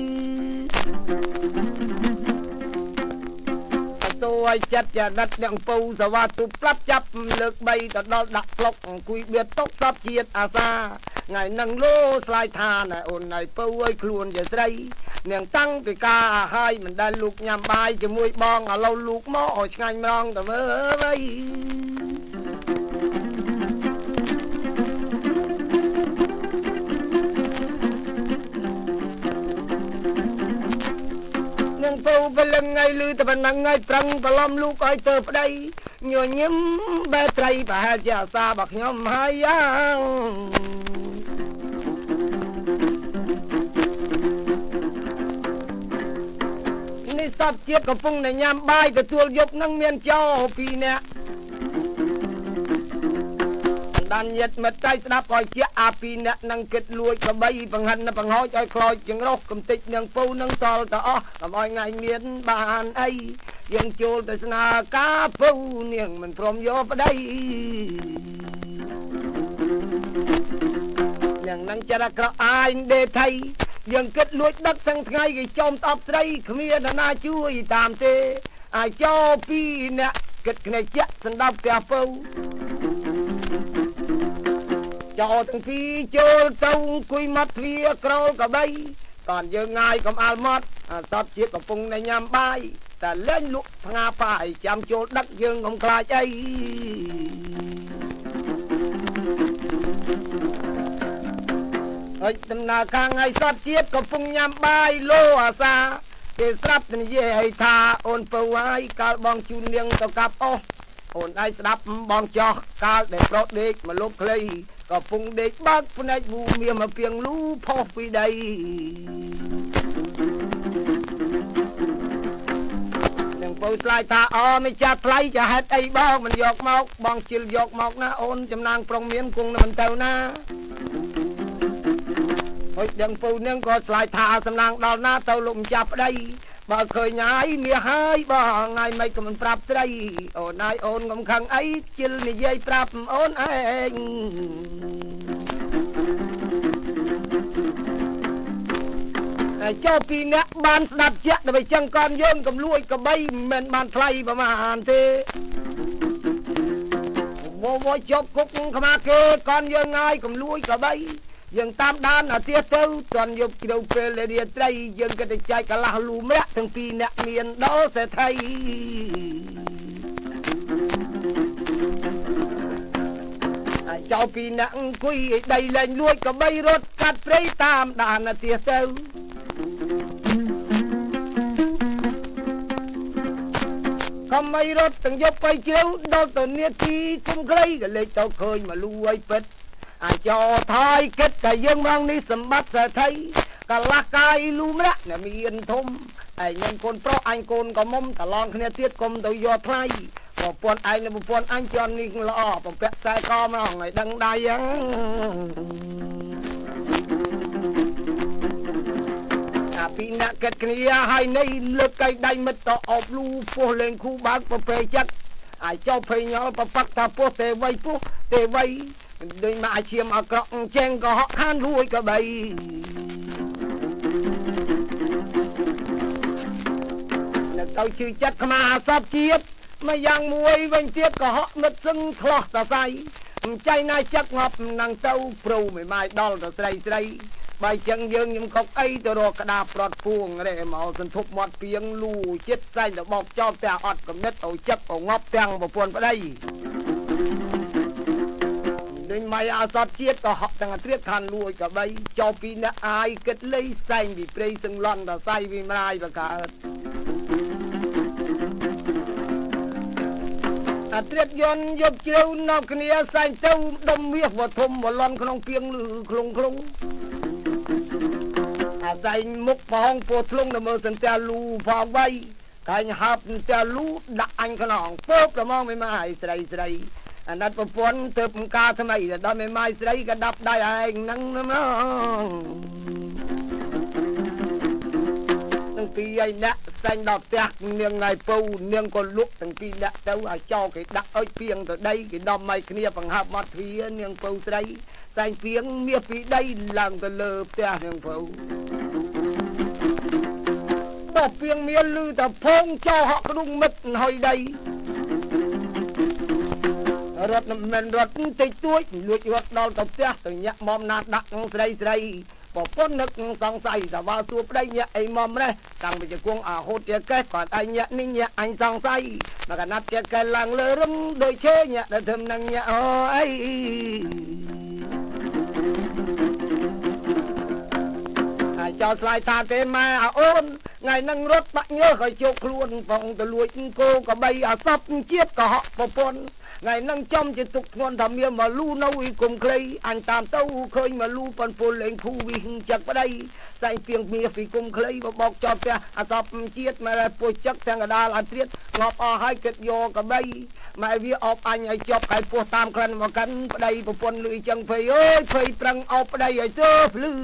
Speaker 1: ទៅឲ្យចិត្តចាដិតអ្នកពៅសវ៉ាទូប្រាប់ចាប់លើកបីទៅដល់ដាក់ផ្លុកអង្គុយបៀតតុកសពជាតិអាសាថ្ងៃនឹងលោឆ្លើយថាណែអូនហើយពៅអើយខ្លួនជាស្រីនាងតាំងពីការហើយមិនដែលលោកញ៉ាំបាយជាមួយបងឥឡូវលោកមកឲ្យឆ្ងាញ់ម្ដងទៅមើលអីនឹងពៅបលឹងថ្ងៃលឺតែប៉ុណ្ណឹងហើយប្រឹងប្រឡំលោកឲ្យទៅប្តីញញឹមបែត្រីប្រហែលជាអាសារបស់ខ្ញុំហើយយ៉ាងនេះសពជាតិកំពុងតែញ៉ាំបាយទទួលយប់នឹងមានចោពីរនាក់ដានញាតមិត្តតែស្ដាប់ឲ្យជាអាពីរអ្នកនឹងគិតលួចក្បីបង្ហិនបង្ហោចឲ្យខ្លោចចង្រោះកំតិចនឹងពៅនឹងតល់ទៅអស់កុំឲ្យថ្ងៃមានបានអីយើងចូលទៅស្នាការពៅនាងមិនព្រមយកប្តីយ៉ាងនឹងចរក្រអាយដេថៃយើងគិតលួចដឹកទាំងថ្ងៃគេចោមតបស្រីគ្មាននរណាជួយតាមទេអាចចោពីរអ្នកគិតគ្នាជាក់សណ្ដាប់ផ្ទះពៅចោទាំងពីរចូលទៅអង្គុយមាត់ទ្វារក្រោលកបីតនយើងងាយកុំអាល់មាត់អាសពជាតិកំពុងតែញ៉ាំបាយតែលេងលក់ផ្ងាបាយចាំចូលដឹកយើងកុំខ្លាចអីហើយដំណើរខាងថ្ងៃសពជាតិកំពុងញ៉ាំបាយលោអាសាគេស្រាប់និយាយឲ្យថាអូនពៅហើយកាលបងជូននាងទៅកាប់អស់អូនឯងស្ដាប់បងចោះកាលដែលប្រត់ដេកមកលុបខ្លីក៏ពុងដេកបើកភ្នែកប៊ូមាសមកពីងលូផុសពីដីនឹងពៅឆ្លើយថាអូមិនចាត់ថ្លៃចាហេតុអីបងមិនយកមកបងជិលយកមកណាអូនចំណាងប្រុងមានគង់មិនទៅណាហើយដឹងពៅនឹងក៏ឆ្លើយថាសំណាងដល់ណាទៅលោកម្ចាស់ប្តីបើឃើញហើយមាសហើយបងថ្ងៃមិនក៏មិនប្រាប់ស្រីអូនហើយអូនកុំខឹងអីជិលនិយាយប្រាប់អូនឯងហើយចូលពីអ្នកបានស្ដាប់ជាក់ដើម្បីចឹងកនយើងកំលួចកបីមិនបានថ្លៃប្រហែលទេវវជប់គុកខ្មាគេកនយើងងាយកំលួចកបីយើងតាមដានអាទិទៅតន់យប់ជ្រៅពេលរាត្រីយើងក៏ទៅចែកកន្លះលូម្នាក់ទាំងពីរអ្នកមានដល់សេដ្ឋីហើយចៅពីរអ្នកអង្គុយឲ្យដីលែងលួចក៏បីរត់កាត់ព្រៃតាមដានអាទិទៅក៏មិនរត់ទាំងយប់ទៅជ្រៅដល់ទៅនាទីគុំក្រីក៏លេចទៅឃើញមកលូឲ្យពិតអាចោថយគិតតែយើងមកនេះសម្បត្តិសេដ្ឋីកន្លះកាយលូម្នាក់អ្នកមានធំឯងមិនកូនប្រុសអញកូនក៏មុំតឡងគ្នាទៀតកុំទៅយកថ្លៃប្រពន្ធឯងនិងប្រពន្ធអញជន់នេះល្អបំពាក់ខ្សែកម្ដងឲ្យដឹងដៃហ្នឹងអាពីអ្នកគិតគ្នាហើយនេះលើកកៃដៃមិត្តទៅអបលូពោះលេងគូបើកប្រពេចិត្តអាចចោភ័យញល់ប្រប៉ាក់ថាពោះទេវៃពោះទេវៃដូចមកអាឈាមអាក្រក់ចេងក៏ហក់ខានរួយក៏បីនៅទៅជឿចិត្តខ្មាសពជាតិមកយ៉ាងមួយវិញទៀតក៏ហក់មិត្តសឹងឆ្លោះតសៃចៃណាចិត្តងប់នឹងទៅព្រូមិនម៉ាយដល់ទៅស្រីស្រីបើចឹងយើងខ្ញុំកុកអីទៅរកក្តារប្រត់ពួងរេមកសន្ធប់មាត់ពីងលូចិត្តសែងទៅបោកចោលតែអត់កំណត់ឲ្យចិត្តឲ្យងប់ទាំងប្រពន្ធប្តីដូចម៉ៃអសតជាតិក៏ហក់ទាំងត្រៀតខានលួយក៏បីចោលពីអ្នកអាយគិតលៃសែងពីព្រៃសឹងលន់ដល់សៃវិមរាយបកើតអាត្រៀតយន់យប់ជ្រៅនៅគ្នាសែងទៅដុំមាសវធំវលន់ក្នុងពីងលឺក្លុងក្លុងអាសែងមុខបងពោះធ្លុងនៅមើលសន្ទះលូផងវៃកាញ់ហាប់សន្ទះលូដាក់អញខ្នងពោះប្រមងមិនមកឲ្យស្រីស្រីអាណិតប្រពន្ធទៅបង្ការថ្មីដល់មេម៉ាយស្រីក៏ដាប់ដៃឯងហ្នឹងមកទាំងពីរឯអ្នកសែងដល់ផ្ទះនាងថ្ងៃពៅនាងក៏លក់ទាំងពីរអ្នកទៅឲ្យចោលគេដាក់អុចពីងទៅដីគេដំឲ្យគ្នាបង្ហើបមាត់ទ្វារនាងពៅស្រីសែងពីងមាសពីដីឡើងទៅលើផ្ទះនាងពៅបោះពីងមានលឺតែភងចោលហក់ក្ដុងមិត្តហើយដីរត់មិនរត់តិចតួចលួចរត់ដល់ទៅផ្ទះទៅញាក់មុំណាដាក់ស្រីស្រីប្រពន្ធនឹកសង្ស័យថាបើសួរប្តីញាក់អីមុំរេះតាំងពីជង្គង់អាហូតជាកេះគាត់ឯងញាក់នេះញាក់អញសង្ស័យមកកណាត់ជាកេះឡើងលើរឹងដូចឈើញាក់ដល់ធំនឹងញាក់អូអីហើយចោលស្លាយតាទេម៉ែអាអូនថ្ងៃនឹងរត់បាក់ញើសឲ្យជោគខ្លួនផងទៅលួចគោក៏បីអាសពជាតិក៏ហក់ប្រពន្ធថ្ងៃនឹងចំជាទុកធ្ងន់ថាមានមកលូនៅអ៊ីគុំក្លីអញតាមទៅឃើញមកលូប៉ុនពលលេងភូវិញចឹកប្តីសែងពីងមាសពីគុំក្លីបបោកចប់ផ្ទះអាសពជាតិមកពុះចឹកទាំងកដាលអាត្រៀតងាប់អស់ហើយគិតយកក៏បីម៉ែវាអបអញឲ្យជាប់កាយពោះតាមក្លិនមកកាន់ប្តីប្រពន្ធលឺចឹងភ័យអើយភ័យប្រឹងអបប្តីឲ្យទៅភ្លឺ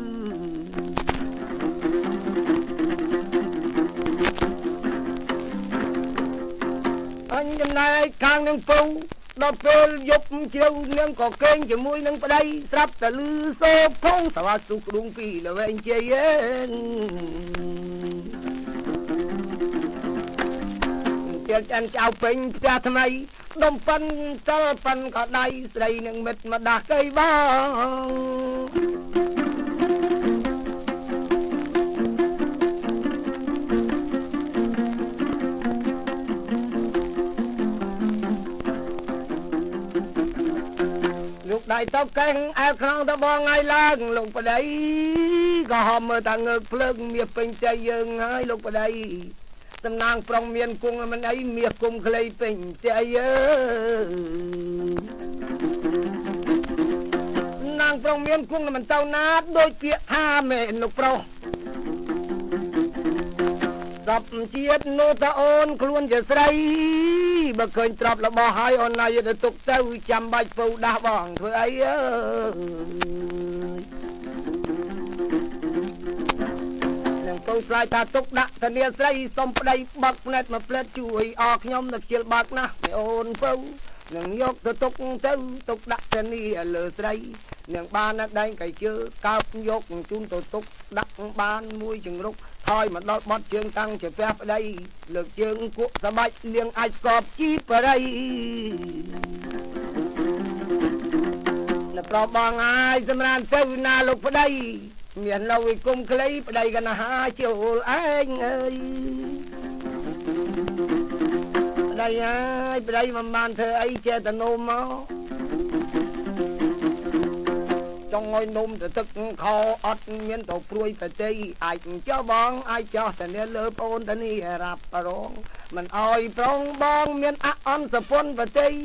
Speaker 1: អញចំណាយខាងនឹងពៅដល់ពេលយប់ជ្រៅនឹងក៏កេងជាមួយនឹងប្តីស្រាប់តែលឺសូផងសវ៉ាសុក្ដុងពីលវែងជ័យទៀតចាន់ចៅពេញផ្ទះថ្មីដុំប៉ិនតលប៉ិនក៏ដៃស្រីនឹងមិត្តមកដាស់កៃបងដៃទៅកេងអែក្នុងទៅបងថ្ងៃឡើងលោកប្តីក៏ហមមើលតាងើកភ្លើងមាសពេញใจយើងហើយលោកប្តីតំណាងប្រុងមានគង់មិនអីមាសគុំក្លីពេញใจយើងណាងប្រុងមានគង់មិនទៅណាដូចពាក្យថាមែនលោកប្រុសសពជាតិនោះតាអូនខ្លួនជាស្រីបើឃើញទ្របរបស់ហើយអូនណាយទៅទុកទៅចាំបាច់ពៅដាស់បងធ្វើអីអើនឹងពៅស្លាយថាទុកដាក់ធានាស្រីសុំប្តីបាក់ផ្នែកមកផ្លែតជួយអរខ្ញុំទៅខ្ជិលបាក់ណាស់អូនពៅនឹងយកទៅទុកទៅទុកដាក់ធានាលើស្រីនឹងបានដែងកៃជើកើបយកជូនទៅទុកដាក់បានមួយចង្រុកថយមកដល់បត់ជើងតាំងជាផ្ទះប្តីលើកជើងគក់សបាច់លៀងអាចកបជីបរិយនៅប្របងហើយសម្រាប់ទៅណាលោកប្តីមាននៅឯគុំក្លីប្តីកណាហាចូលឯងអើយប្តីហើយប្តីមិនបានធ្វើអីចេះតែនោមមកចង់ឲ្យនំទៅទឹកខោអត់មានទៅព្រួយប្រតិអាចចោះបងអាចចោះតែនេះលើប្អូនតានេះរ៉ាប់រងមិនអោយប្រងបងមានអអន់សពន្ធប្រតិ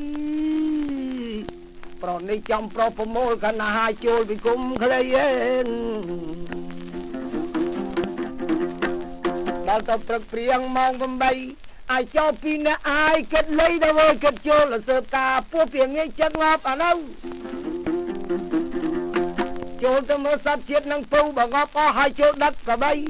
Speaker 1: ប្រនេះចំប្រុសប្រមូលកណាហាចូលពីគុំក្លីឯងដល់ទៅព្រឹកព្រៀងម៉ោងប្រាំអាយចោលពីអ្នកអាយគិតលៃដល់វើគិតចូលសើបការពោះពីងាយចិត្តងាប់អានោះចូលទៅមើលសត្វជាតិនឹងពូបើងាប់អស់ហើយចូលដឹកកបី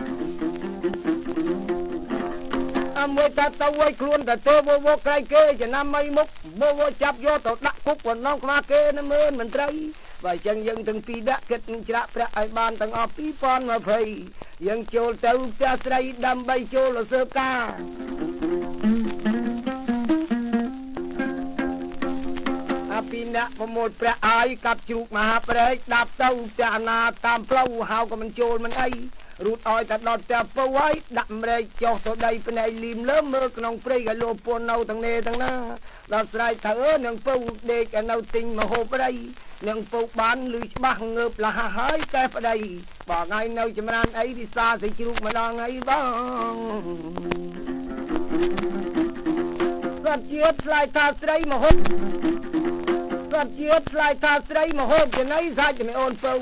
Speaker 1: អមួយតាទៅឲ្យខ្លួនទៅទៅវវក្រៃគេចំណាំមិនមុខវវចាប់យកទៅដាក់គុកប៉ុណ្ណឹងខ្មាស់គេណាមើលមិនត្រូវបើចឹងយើងទាំងពីរដាក់គិតច្រាក់ប្រាក់ឲ្យបានទាំងអស់ពីរពាន់ยี่สิบយើងចូលទៅផ្ទះស្រីដើម្បីចូលសើបការអាពីអ្នកប្រមូលព្រះអាយកាប់ជ្រូកមហាប្រេកដាប់ទៅផ្ទះអាណាតាមផ្លូវហៅក៏មិនចូលមិនអីរូតឲ្យតែដល់ផ្ទះពៅហើយដាក់ម្រែកចុះទៅដីភ្នែកលីមលើមើលក្នុងព្រៃក៏លោពននៅទាំងនេះទាំងណាដល់ស្រែកថាអើនឹងពៅដេកនៅទិញមហូបព្រៃនឹងពៅបានលឺច្បាស់ងើបលះហើយតែប្តីបើថ្ងៃនៅចម្រើនអីពិសាស្រីជ្រូកម្ដងអីបងគាត់ជាតិឆ្លើយថាស្រីមហូបគាត់ជាតិឆ្លើយថាស្រីមហូបចំណៃសាច់ជំអូនពៅ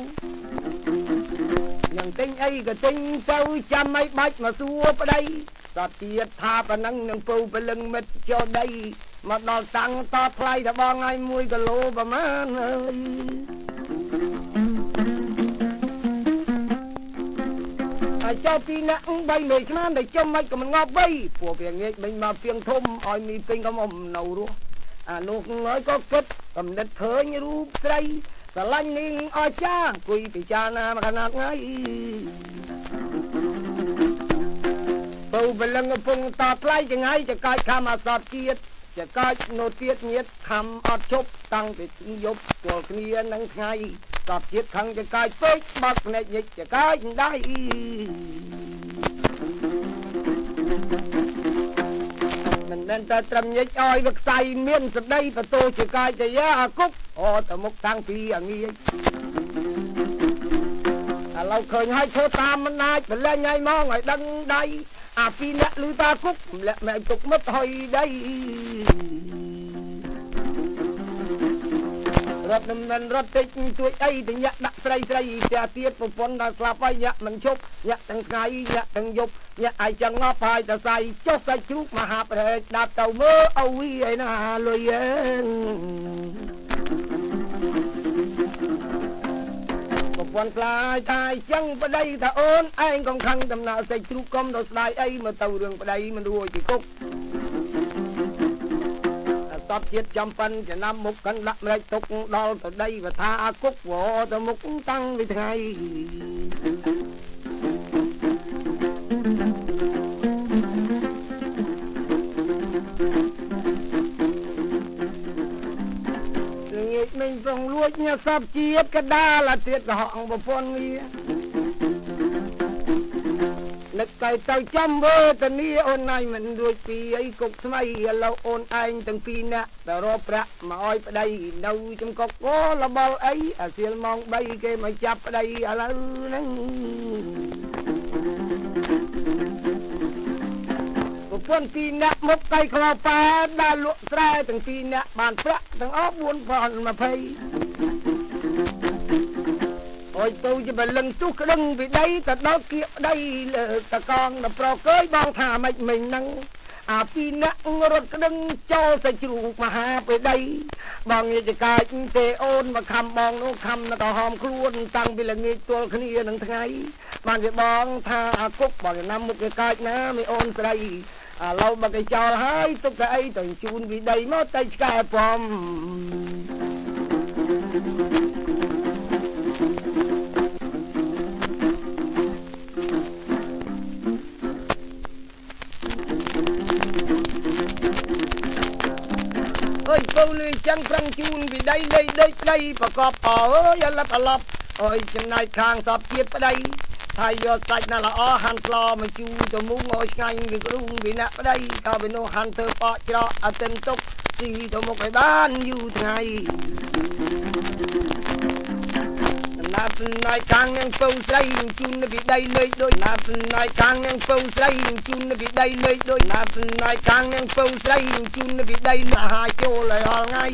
Speaker 1: នឹងទិញអីក៏ទិញទៅចាំមិនបាច់មកសួរប្តីគាត់ទៀតថាប៉ណ្ណឹងនឹងពៅពលឹងមិត្តចូលដីមកដល់តាំងតថ្លៃតបងឲ្យមួយគីឡូប្រមាណអើយហើយចូលពីអ្នកបីមេឆ្មានដែលចំមិនក៏មិនងាប់វៃពួកវាងាកមិញមកពីងធំឲ្យមីពេញក៏មកនៅរស់អានោះហើយក៏គិតកំណត់ឃើញរូបស្រីស្រឡាញ់នាងអស្ចារ្យគួយពិចារណាមកកណាត់ថ្ងៃបើបលឹងកំពុងតថ្លៃចង្ហៃចកាច់ខំអសតជាតិចកាច់នៅទៀតញាតខំអត់ជប់តាំងពីយប់ទល់គ្នានឹងថ្ងៃសតជាតិខឹងចកាច់ពេកបាត់ភ្នែកញិចចកាច់ដៃមិនមែនតែត្រឹមញិចឲ្យវាខ្សៃមានសម្ដីបតោជាកាយតាយាអាគុកអត់ទៅមុខតាំងពីអាងាយឥឡូវឃើញឲ្យធ្វើតាមមិនអាចបលែងឲ្យមកឲ្យដឹងដៃអាពីអ្នកលឺតាគុកម្លាក់មែកទុកមិត្តហុយដីរត់មិនមែនរត់តិចទួយអីទៅញាក់ដាក់ស្រីស្រីផ្ទះទៀតប្រពន្ធដល់ស្លាប់ហើយញាក់មិនឈប់ញាក់ទាំងថ្ងៃញាក់ទាំងយប់ញាក់ឲ្យចឹងងប់ហើយទៅស្អីចុះសាច់ជ្រូកមហាប្រេកដាប់ទៅមើលអវីឯណាលុយឯងប្រពន្ធខ្លាចថាចឹងប្តីថាអូនឯងកុំខឹងដំណើរសាច់ជ្រូកកុំទៅស្ដាយអីមកទៅរឿងប្តីមិនរួចពីគុកតបជាតិចំប៉ិនចំណាំមុខកាន់ដាក់ម្រេចទុកដល់ទៅដីវថាអាគុកវទៅមុខតាំងពីថ្ងៃងាកមិញប្រងលួចញ៉ាសពជាតិកដាលទៀតកុហកប្រពន្ធវានឹកទៅទៅចំវេទនាអូនឯងមិនរួចពីអីគុកថ្មីឥឡូវអូនឯងទាំងពីរនាក់ទៅរកប្រាក់មកឲ្យប្តីនៅចំកុកអូលបល់អីអាសៀលម៉ោងបីគេមកចាប់ប្តីឥឡូវហ្នឹងប្រពន្ធពីរនាក់មុខកៃក្លោប៉ែដើរលក់ស្រែទាំងពីរនាក់បានប្រាក់ទាំងអស់បួនពាន់ยี่สิบអុយទៅជាបលឹងទុះក្តឹងពីដីទៅដល់គៀកដីលើតកងដល់ប្រកើយបងថាមិនមិញហ្នឹងអាពីរនាក់រត់ក្តឹងចូលទៅជ្រូកមហាពីដីបងនិយាយកាចទេអូនមកខំបងនោះខំទៅហោមខ្លួនតាំងពីល្ងាចទល់គ្នានឹងថ្ងៃបានជាបងថាអាគុកបងណាំមុខគេកាចណាមីអូនស្រីឥឡូវបើគេចោលហើយទុកតែអីទៅជូនពីដីមកទៅឆ្កែបំអើយពពៅលឿនចឹងប្រឹងជូនពីដីលេខដូចប្តីប្រកបអើយលឹកឡប់អើយចំណែកខាងសពជាតិប្តីថាយកសាច់ណាល្អហាន់ស្លមកជូរទៅមុងឲ្យឆ្ងាញ់គឺគ្រូងពីអ្នកប្តីក៏ពីនោះហាន់ធ្វើបកច្រកអត់ទិនទុកស៊ីទៅមុខឲ្យបានយូរថ្ងៃណាប់ណៃខាងនឹងពៅស្រីនឹងជូននៅពីដីលេខដូចណាប់ណៃខាងនឹងពៅស្រីនឹងជូននៅពីដីលេខដូចណាប់ណៃខាងនឹងពៅស្រីនឹងជូននៅពីដីលះហាចូលឲ្យអល់ថ្ងៃ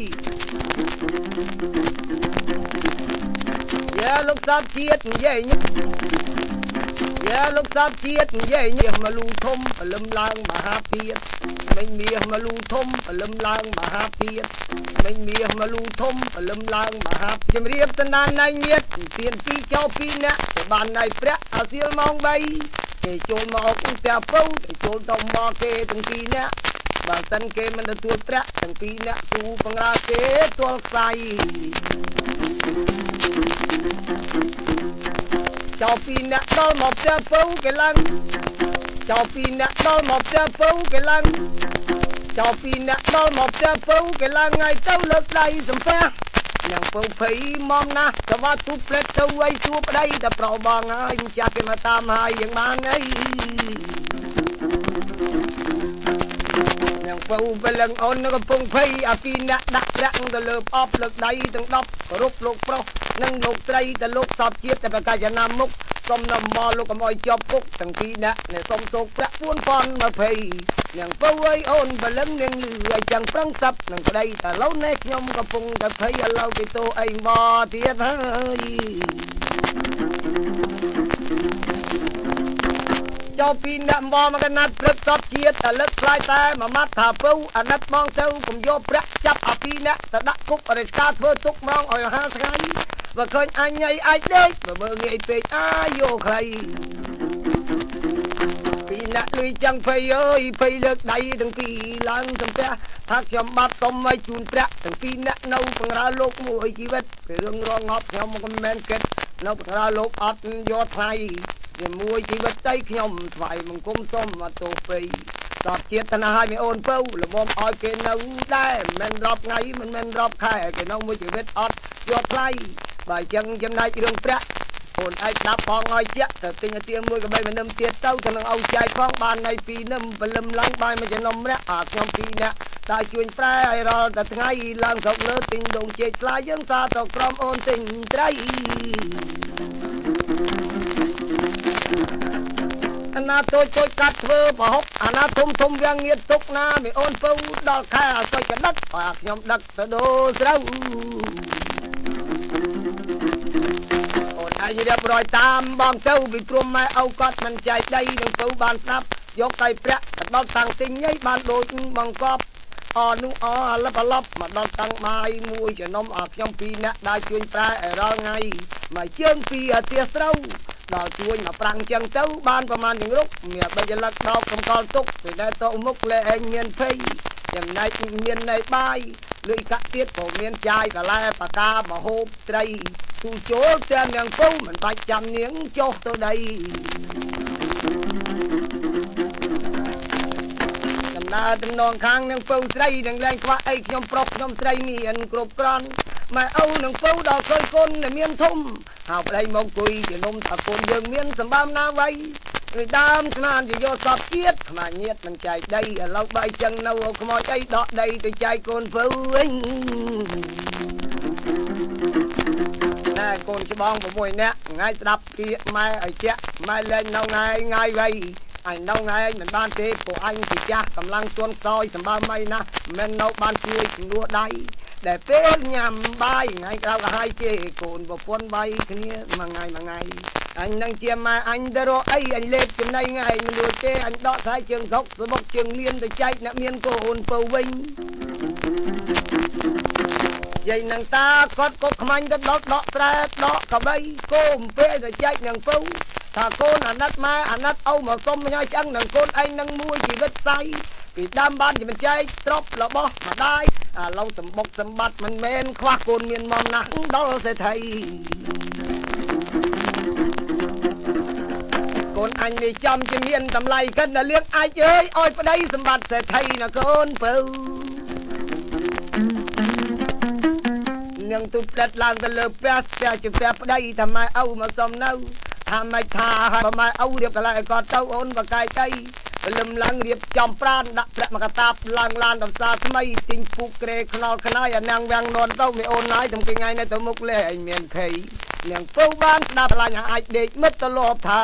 Speaker 1: យ៉ាលោកសាប់ជាតិនិយាយយ៉ាលោកសាប់ជាតិនិយាយញៀសមកលូធំបលឹមឡើងមហាភារមិញមាសមកលូធំបលឹមឡើងមហាភារមិញមាសមកលូធំបលឹមឡើងមហាជំរាបសណ្ដានណៃញាតទៀនពីចោពីអ្នកទៅបានណៃព្រះអាសៀលម៉ោងបីគេចូលមកអុកផ្ទះពៅទៅចូលទៅមកគេទាំងពីរអ្នកបើសិនគេមិនទទួលប្រាក់ទាំងពីរអ្នកគូបង្រាគេទាល់ខ្សៃចោពីអ្នកដល់មកផ្ទះពៅគេឡើងចោពីអ្នកដល់មកផ្ទះពៅគេឡើងចោពីអ្នកដល់មកផ្ទះពៅគេឡើងថ្ងៃទៅលើកដៃសំពះយ៉ាងពៅភ័យមកណាស់ក៏វត្តទូផ្លេតទៅអីសួរប្តីតែប្របងហើយម្ចាស់គេមកតាមហើយយ៉ាងបានអីយ៉ាងពៅបលឹងអូនកំពុងភ័យអាពីអ្នកដាក់ប្រាក់ទៅលើអបលើកដៃទាំងដប់គោរពលោកប្រុសនិងលោកស្រីទៅលោកសពជាតិតែប្រកាសចំណាំមុខសុំនំមកលោកកុំអោយជាប់គុកទាំងពីរអ្នកនេះសុំសោកប្រាក់ពួនប៉ុនមកភ័យយ៉ាងពៅអើយអូនបលឹងនាងលឺឲ្យចឹងប្រឹងសັບនឹងប្តីតែឡូវនេះខ្ញុំកំពុងតែភ័យឥឡូវគេតោអីមកទៀតហើយចោពីអ្នកមកមកកណាត់ព្រឹកសពជាតិតែលើកឆ្លើយតែមួយម៉ាត់ថាពៅអាណិតមកទៅកុំយកប្រាក់ចាប់អាពីអ្នកទៅដាក់គុករាជការធ្វើទុកម៉ងឲ្យហាលថ្ងៃបើឃើញអញញ៉ៃអាចដេកបើមើលងាយពេកអាយកខ្លីពីអ្នកលុយចាំងភ័យអើយភ័យលើកដៃទាំងពីរឡើងសំពះថាខ្ញុំបាត់សុំឲ្យជូនប្រាក់ទាំងពីរអ្នកនៅបង្រើលោកមួយជីវិតពីរឿងរងងប់ខ្ញុំមិនមែនគិតនៅបង្រើលោកអត់យកថ្លៃជាមួយជីវិតតែខ្ញុំថ្វាយបង្គំសុំអត់ទោសពេយសពជាតិថ្នាឲ្យមីអូនពៅល្មមឲ្យគេនៅដែរមិនរាប់ថ្ងៃមិនមែនរាប់ខែគេនៅមួយជីវិតអត់យកថ្លៃបើចឹងចំណែករឿងប្រាក់អូនអាចដាប់ផងឲ្យជាក់ទៅទិញអាទៀងមួយកបីមិននឹមទៀតទៅទៅនឹងឲ្យចែកផងបាននៃពីនឹមបលឹមឡើងបាយមួយចំណុំម្នាក់អាខ្ញុំពីរនាក់តែជួយប្រែឲ្យរាល់តែថ្ងៃឡើងស្រុកលើទិញដងជែកឆ្លាយយើងសាទៅក្រុមអូនទិញត្រីអាណាតូចតូចកាត់ធ្វើប្រហុកអាណាធំធំវាងងៀតទុកណាមីអូនពៅដល់ខែអត់ទៅក្តិតឲ្យខ្ញុំដឹកទៅដូរស្រូវអូនអាយរៀបរយតាមបងទៅពីព្រមម៉ែឪគាត់មិនចែកដីនឹងពៅបានស្ដាប់យកដៃប្រាក់ទៅដល់តាំងទិញញីបានដូចបង្កប់អនោះអលបឡប់មកដល់តាំងបាយមួយចំណុំអាខ្ញុំពីរអ្នកដើរជួយប្រែឲ្យរាល់ថ្ងៃមកជើងពីអាទាស្រូវដល់ជួយមកប្រាំងចឹងទៅបានប្រមាណជាងរុកមានបីចលឹកដោកកំកល់ទុកពីដែលតោមុខលែងមានភ័យចំណែកមាននៃបាយលុយកាក់ទៀតក៏មានចាយកលែបកាមហូបត្រីទូចូលតាមនាងពៅមិនបាច់ចាំនាងចុះទៅដីដំណើរទំនងខាងនាងពៅស្រីនឹងលែងខ្វះអីខ្ញុំប្រុសខ្ញុំស្រីមានគ្រប់គ្រាន់ម៉ែឪនឹងពៅដល់ឃើញកូនដែលមានធំហៅប្តីមកគួយជានំថាកូនយើងមានសម្បំណាវៃពីដើមស្មានជាយកសពជាតិខ្មាញៀតមិនចែកដីឥឡូវបីចឹងនៅខ្មោចអីដកដីទៅចែកកូនពៅវិញណែកូនច្បង6នាក់ថ្ងៃស្ដាប់ពាក្យម៉ែឲ្យជាក់ម៉ែលែងនៅថ្ងៃថ្ងៃវៃអញនៅថ្ងៃមិនបានទេពួកអញជាចាស់កម្លាំងជន់ខ្សោយសម្បើមអីណាមិននៅបានជួយជំនួសដៃដែលពេលញ៉ាំបាយថ្ងៃក្រៅក៏ហើយជេកូនប្រពន្ធវាយគ្នាមួយថ្ងៃមួយថ្ងៃអញនឹងជាម៉ែអញទៅរកអីអញលេបចំណៃថ្ងៃមិនរួចទេអញដកខ្សែជើងស្រុកស្បុកជើងលៀនទៅចែកអ្នកមានកូនពៅវិញយាយនឹងតាគាត់ក៏ខ្មាញ់ទៅដកដកត្រែដកកបីគោអំពេលទៅចែកនឹងពៅថាកូនអាណិតម៉ែអាណិតឪមកសុំញ៉ាយឆ្អឹងនឹងកូនឯងនឹងមួយជីវិតស្អីពីដើមបានជាមិនចែកទ្រព្យរបស់ម្ដាយអាឡូវសម្បុកសម្បត្តិមិនមែនខ្វះកូនមានមកណាស់ដល់សេដ្ឋីកូនអញនេះចំជាមានតម្លៃកិនតែលៀងអាចអើយឲ្យប្តីសម្បត្តិសេដ្ឋីណាកូនពៅនឹងទូផ្ដិតឡើងទៅលើផ្ទះផ្ទះជាផ្ទះប្តីថាម៉ែឪមកសុំនៅថាម៉េចថាហើយម៉ែឪរៀបកន្លែងឲ្យគាត់ទៅអូនបកាយទៅព្រលឹមឡើងរៀបចំប្រានដាក់ប្រាក់មកតាបឡើងឡានដល់ផ្សារថ្មីទិញពូកក្រេខ្នល់ខ្នាយអានាងវាំងនន់ទៅមីអូនហើយតែថ្ងៃនេះទៅមុខលេឲ្យមានភ័យនាងពៅបានស្ដាប់ឡាញអាចដេកមិត្តទៅលបថា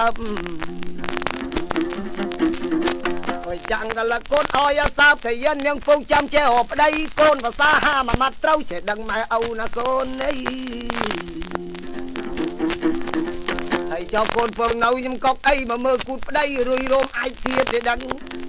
Speaker 1: អើយចាំងកលកូនអយសាបតែយាននាងពៅចាំចេះអប្តីកូនភាសាហាមួយម៉ាត់ត្រូវចេះដឹងម៉ែឪណាកូននេះហើយចောက်កូនពងនៅខ្ញុំកុកអីមកមើលគូតប្តីរុយរោមអាចទៀតទេដឹង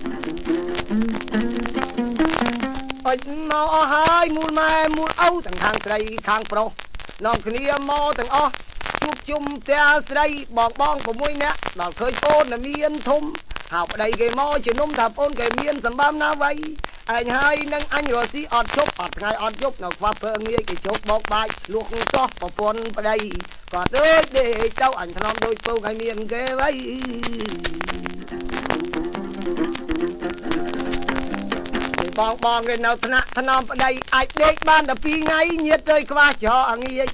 Speaker 1: អុចមកអស់ហើយមូលម៉ែមូលឪទាំងខាងស្រីខាងប្រុសនាំគ្នាមកទាំងអស់ជួបជុំផ្ទះស្រីបងបង6នាក់ដល់ឃើញអូនមានធំហៅប្តីគេមកជំនុំថាអូនគេមានសម្បំណាវៃឯងហើយនឹងអញរស៊ីអត់ជប់អត់ថ្ងៃអត់យប់នៅខ្វះភើងាយគេជប់បោកបាច់លួកចោះប្រពន្ធប្តីគាត់អើយដេកទៅអញថ្នមដូចពូឲ្យមានគេវៃបងបងគេនៅថ្នាក់ថ្នមប្តីអាចដេកបានតែពីរថ្ងៃញាតទៅខ្វះច្រកងាយ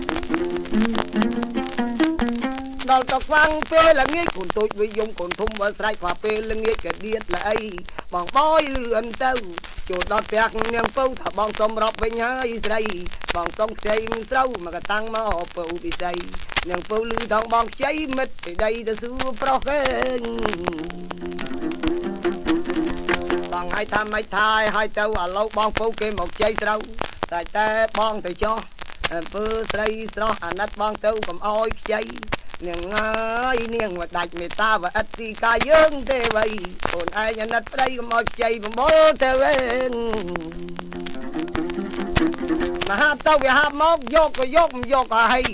Speaker 1: ដល់ទៅខ្វាំងពេលល្ងាចកូនតូចវិយំកូនធំបើស្រែកខ្វះពេលល្ងាចក៏ដៀតលអីបងបយលឿនទៅចូលដល់ផ្ទះនាងពៅថាបងសុំរាប់វិញហើយស្រីបងសុំខ្ចីមិនស្រូវមកតាំងមកពៅពិសីនាងពៅលឺថងបងខ្ចីមិត្តពីដីទៅសួរប្រុសគេបងឲ្យថាមិនថាឲ្យទៅឥឡូវបងពៅគេមកខ្ចីស្រូវតែតែបងទៅចោះអំពើស្រីស្រស់អាណិតបងទៅកុំអោយខ្ចីនាងហើយនាងមកដាច់មេតាវអិតទីកាយើងទេវៃអូនឯងអាណិតប្តីកុំអោយខ្ចីបំបលទៅវិញមហាទៅវាហាប់មកយកក៏យកមិនយកក៏ហើយ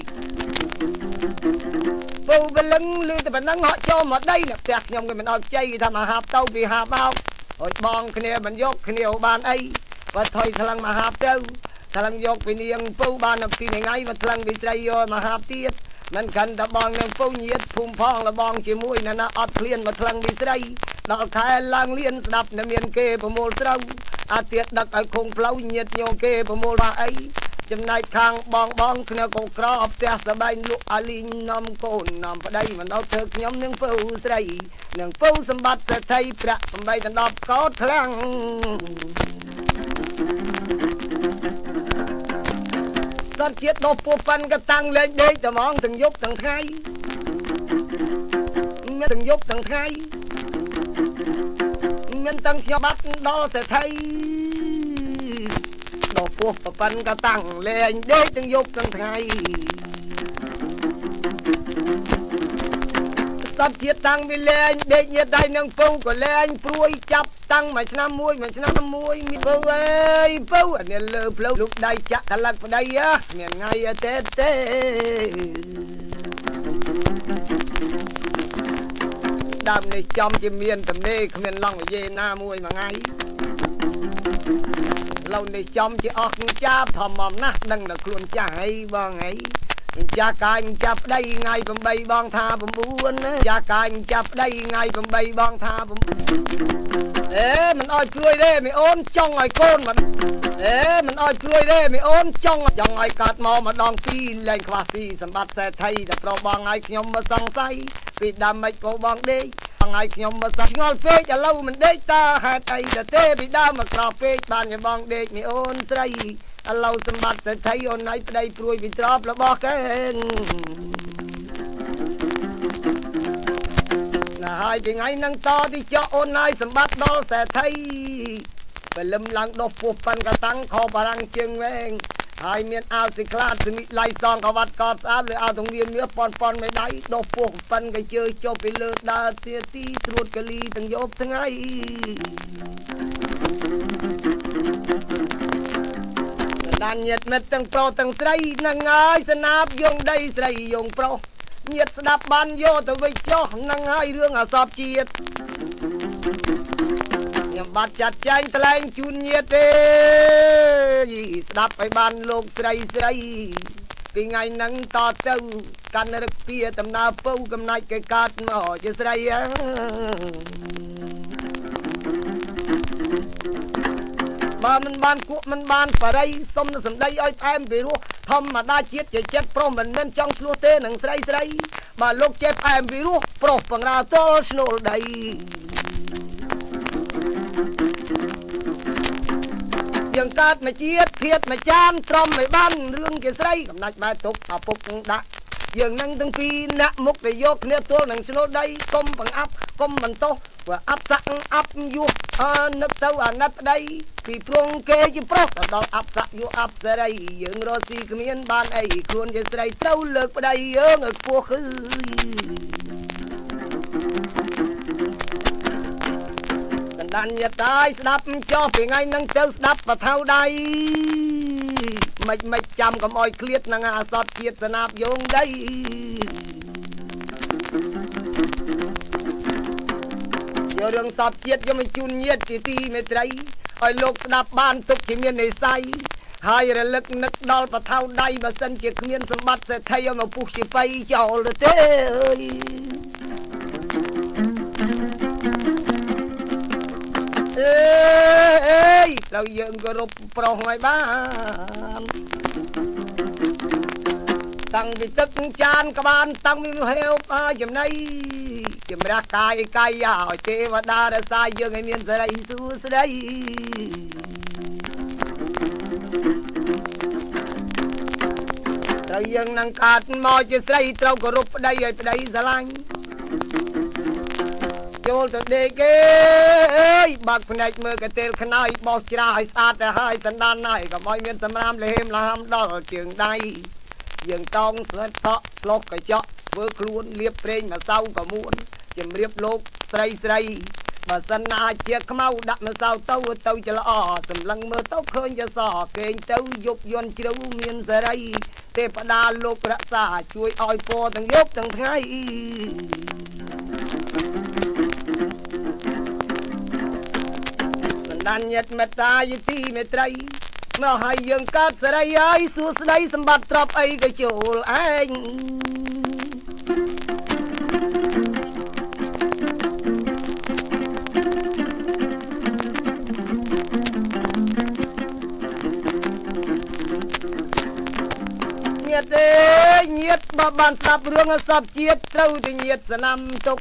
Speaker 1: ពូបលឹងលឺតែប៉ុណ្ណឹងហក់ចូលមកដីនៅផ្ទះខ្ញុំគេមិនអោយខ្ចីថាមហាទៅវាហាប់មកអើយបងគ្នាមិនយកគ្នាបានអីបើថុយថ្លឹងមហាទៅថ្លឹងយកពីនាងពូបានពីថ្ងៃមកថ្លឹងពីស្រីយកមហាទៀតមិនកាន់តែបងនឹងពូញាតភូមិផងលបងជាមួយណាណាអត់ឃ្លានមកថ្លឹងពីស្រីដល់ខែឡើងលៀនស្ដាប់តែមានគេប្រមូលស្រូវអាទៀតដឹកឲ្យខុងផ្លូវញាតញោមគេប្រមូលថាអីចំណែកខាងបងបងគ្នាកូនក្រអផ្ទះសបែងលក់អាលីងនាំកូននាំប្តីមិនដល់ធ្វើខ្ញុំនឹងពៅស្រីនឹងពៅសម្បត្តិសេដ្ឋីប្រាក់8ដល់10កោតខ្លាំងសត្វជាតិដោះពោះប៉ាន់ក៏តាំងលេងដេកតែហ្មងទាំងយប់ទាំងថ្ងៃមានទាំងយប់ទាំងថ្ងៃមានទាំងខ្ញុំបាត់ដល់សេដ្ឋីដោះពោះប៉ាន់ក៏តាំងលេងដេកទាំងយប់ទាំងថ្ងៃសត្វជាតិតាំងវាលេងដេកញាតដៃនឹងពៅក៏លេងព្រួយចាប់តាំងមួយឆ្នាំមួយមួយឆ្នាំមួយមានពៅអើយពៅអានេះលើផ្លូវលុកដៃចាក់កលឹកប្តីមានថ្ងៃទេទេដើមនេះចំជាមានតំណេគ្មានឡងយេណាមួយមួយថ្ងៃឡូវនេះចំជាអស់ចាប់ធម្មអំណាស់ដឹងតែខ្លួនចាស់អីបងអីចាកាញចាប់ប្តីថ្ងៃ8បងថា9ចាកាញចាប់ប្តីថ្ងៃ8បងថា9អេមិនអោយព្រួយទេមីអូនចង់ឲ្យកូនមកអេមិនអោយព្រួយទេមីអូនចង់ចង់ឲ្យកាត់មកម្ដងពីរលែងខ្វះពីសម្បត្តិសេដ្ឋីតែប្រុសបងឲ្យខ្ញុំមកសង្ស័យពីដើមមិនក៏បងដេកបងឲ្យខ្ញុំមកសង្ឆ្ងល់ពេកឥឡូវមិនដេកតើហេតុអីទៅទេពីដើមមកក្រោបពេកបានជាបងដេកមីអូនស្រីឥឡូវសម្បត្តិសេដ្ឋីអូនឲ្យប្តីព្រួយពីទ្រពរបស់គេណាហើយពីថ្ងៃនឹងតទីចោអូនឲ្យសម្បត្តិដល់សេដ្ឋីព្រលឹមឡើងដោះពោះប៉ាន់ក៏តាំងខបារាំងជើងវែងហើយមានអាវសិក្លាសមិឡៃសងកវ៉ាត់កតស្អាតលើអាវទងវាមាសប៉ុនប៉ុនមេដៃដោះពោះប៉ាន់ក៏ជើចុះពីលើដើរទាទីត្រួតកលីទាំងយប់ថ្ងៃដានញាតមិត្តទាំងប្រុសទាំងស្រីនឹងហើយស្នាបយងដីស្រីយងប្រុសញាតស្ដាប់បានយកទៅវិចោះនឹងហើយរឿងអសពជាតិខ្ញុំបាត់ចាត់ចែងថ្លែងជូនញាតទេស្ដាប់ឲ្យបានលោកស្រីស្រីពីថ្ងៃហ្នឹងតទៅកាន់រឹកពីដំណើរពៅកំណាច់គេកាត់មកជាស្រីអើបើមិនបានគក់មិនបានបរិយសុំនឹងសម្ដីឲ្យផ្អែមពីរោះធម្មតាជាតិជាចិត្តប្រុសមិនមែនចង់ឆ្លោះទេនឹងស្រីស្រីបើលោកចេះផ្អែមពីរោះប្រុសបង្រាទល់ស្នូលដីយើងកើតមកជាតិធៀបមកចានត្រមមិនបានរឿងជាស្រីកំណាច់បែរទុកឪពុកដាក់យើងនឹងទាំងពីរអ្នកមុខទៅយកគ្នាទល់នឹងស្នូលដីកុំបង្អាប់កុំបន្តោសព្រោះអាប់សាក់អាប់យុះអើនឹកទៅអាណិតប្តីពីព្រោះគេជាប្រុសទៅដល់អាប់សាក់យុះអាប់សេរីយើងរស់ស៊ីគ្មានបានអីខ្លួនជាស្រីត្រូវលើកប្តីយើងឲ្យខ្ពស់គឺកណ្ដានញាតាយស្ដាប់ចោះពីថ្ងៃនឹងទៅស្ដាប់បថៅដៃមិនមិនចាំកុំអោយឃ្លាតនឹងអាសតជាតិស្នាបយងដីយករឿងសពជាតិយកមកជូនញាតិទីទីមេត្រីឲ្យលោកស្ដាប់បានទុកជាមាននិស័យហើយរលឹកនឹកដល់បថៅដៃបើសិនជាគ្មានសម្បត្តិសេដ្ឋីឲ្យមកពុះជាបៃចោលទេអើយអេយត្រូវយើងគោរពប្រុសឲ្យបានតាំងពីទឹកចានក្បានតាំងពីហេវចំណៃជំរះកាយកាយឲ្យទេវតារសាយើងឲ្យមានសេរីសួស្តីត្រូវយើងនឹងកាត់មកជាស្រីត្រូវគោរពប្តីឲ្យប្តីស្រឡាញ់ចូលទៅដេកគេអើយបាក់ភ្នែកមើលកទេលខ្នើយបោះច្រាឲ្យស្អាតទៅហើយសណ្ដានណាយកុំឲ្យមានសម្រាមលហេមឡាមដល់ជើងដៃយើងតោងស្លឹកថក់ស្លុកកញ្ចក់ធ្វើខ្លួនលៀបប្រេងម្សៅក៏មួនជំរាបលោកស្រីស្រីបើសិនណាជាខ្មៅដាក់ម្សៅទៅទៅច្រឡោសម្លឹងមើលទៅឃើញជាសគេងទៅយប់យន់ជ្រៅមានសេរីទេពតាលោករក្សាជួយឲ្យពរទាំងយប់ទាំងថ្ងៃបណ្ដាញញាតិមេត្តាយទីមេត្រីមកឲ្យយើងកើតសេរីហើយសួស្ដីសម្បត្តិទ្រព្យអីក៏ចូលឯងញាតិទេញាតិបើបានស្ដាប់រឿងសពជាតិត្រូវតែញាតិស្នាមទុក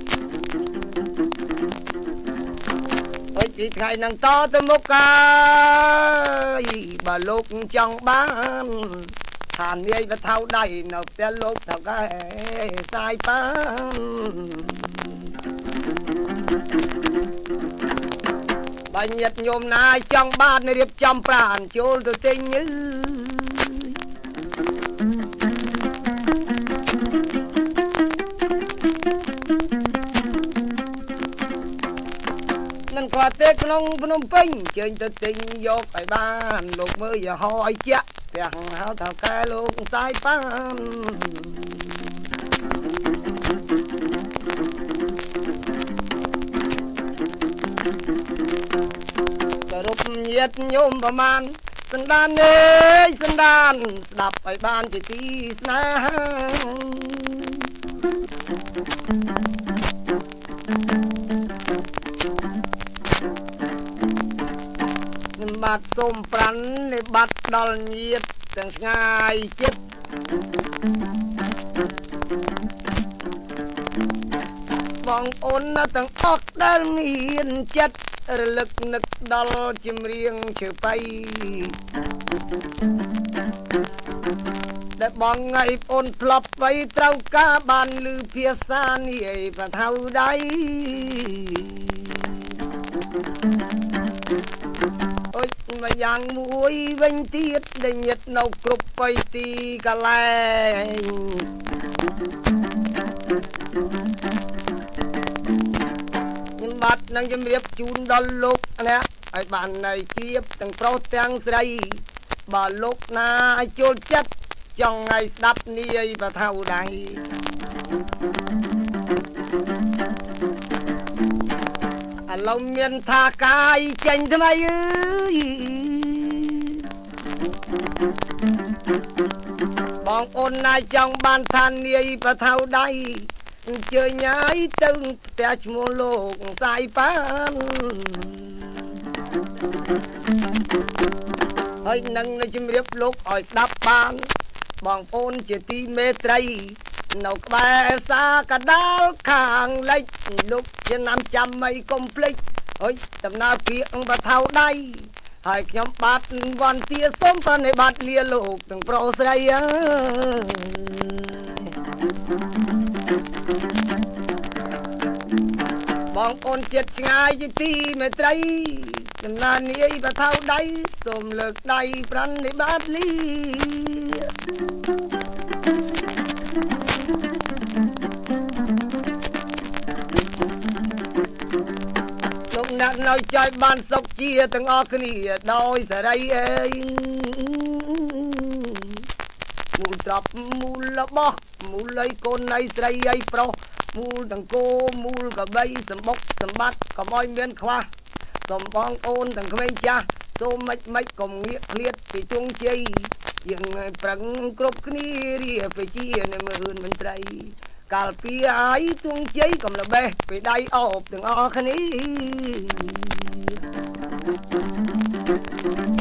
Speaker 1: អើយពីថ្ងៃនឹងតទៅមុខកាយបើលោកចង់បានឋាននាយបថៅដៃនៅផ្ទះលោកថៅកែសាយប៉ានបើញាតិញោមណាចង់បានរៀបចំប្រានចូលទៅទិញញឺគាត់ទេក្នុងភ្នំពេញជើញទៅទិញយកឲ្យបានលោកមើលយហោឲ្យជាក់ទាំងហៅថៅកែលោកសាយប៉ានគោរពញាតិញោមប្រមាណសណ្ដានអើយសណ្ដានស្ដាប់ឲ្យបានជាទីស្នេហាបាត់សូមប្រាន់នៃបាត់ដល់ញាតិទាំងឆ្ងាយចិត្តបងអូនទាំងអស់ដែលមានចិត្តរលឹកនឹកដល់ចម្រៀងឈើបៃដែលបងថ្ងៃអូនធ្លាប់ໄວត្រូវការបានឮភាសានេះឯបថៅដៃអើយមកយ៉ាងមួយវិញទៀតដែលញាតិនៅគ្រប់បៃទីកន្លែងខ្ញុំបាទនឹងជម្រាបជូនដល់លោកអ្នកឲ្យបាននៅជាបទាំងប្រុសទាំងស្រីបើលោកណាចូលចិត្តចង់ឲ្យស្ដាប់នាយបថៅដៃឥឡូវមានថាកាយចេញថ្មីអើយបងអូនណាចង់បានថានាយបថៅដៃអញ្ជើញឲ្យទៅផ្ទះឈ្មោះលោកសាយប៉ានហើយនឹងជំរាបលោកឲ្យស្ដាប់បានបងប្អូនជាទីមេត្រីនៅក្បែរសាកដាលខាងលិចលោកជាណាំចាំមិនកុំភ្លេចអុយដំណើរពាក្យបថៅដៃហើយខ្ញុំបាទវន្ទាសូមប្រណិប័តលាលោកទាំងប្រុសស្រីអើបងប្អូនចិត្តឆ្ងាយជាទីមេត្រីដំណើរនាយបថៅដៃសូមលើកដៃប្រណិប័តលាលោកអ្នកនៅចៃបានសុខជាទាំងអស់គ្នាដោយសេរីអើយមូលត្រប់មូលរបស់មូលអីកូនអីស្រីអីប្រុសមូលទាំងគោមូលកបីសម្បុកសម្បត្តិកុំឲ្យមានខ្វះសូមបងប្អូនទាំងក្មេងចាស់សូមមិនមិនកុំងាកឃ្លាតពីជងជ័យយើងប្រឹងគ្រប់គ្នារៀបវិជានៅមើលមន្ត្រីកាលពីអាយទងជ័យកុំល្បេះពីដៃអោបទាំងអស់គ្នា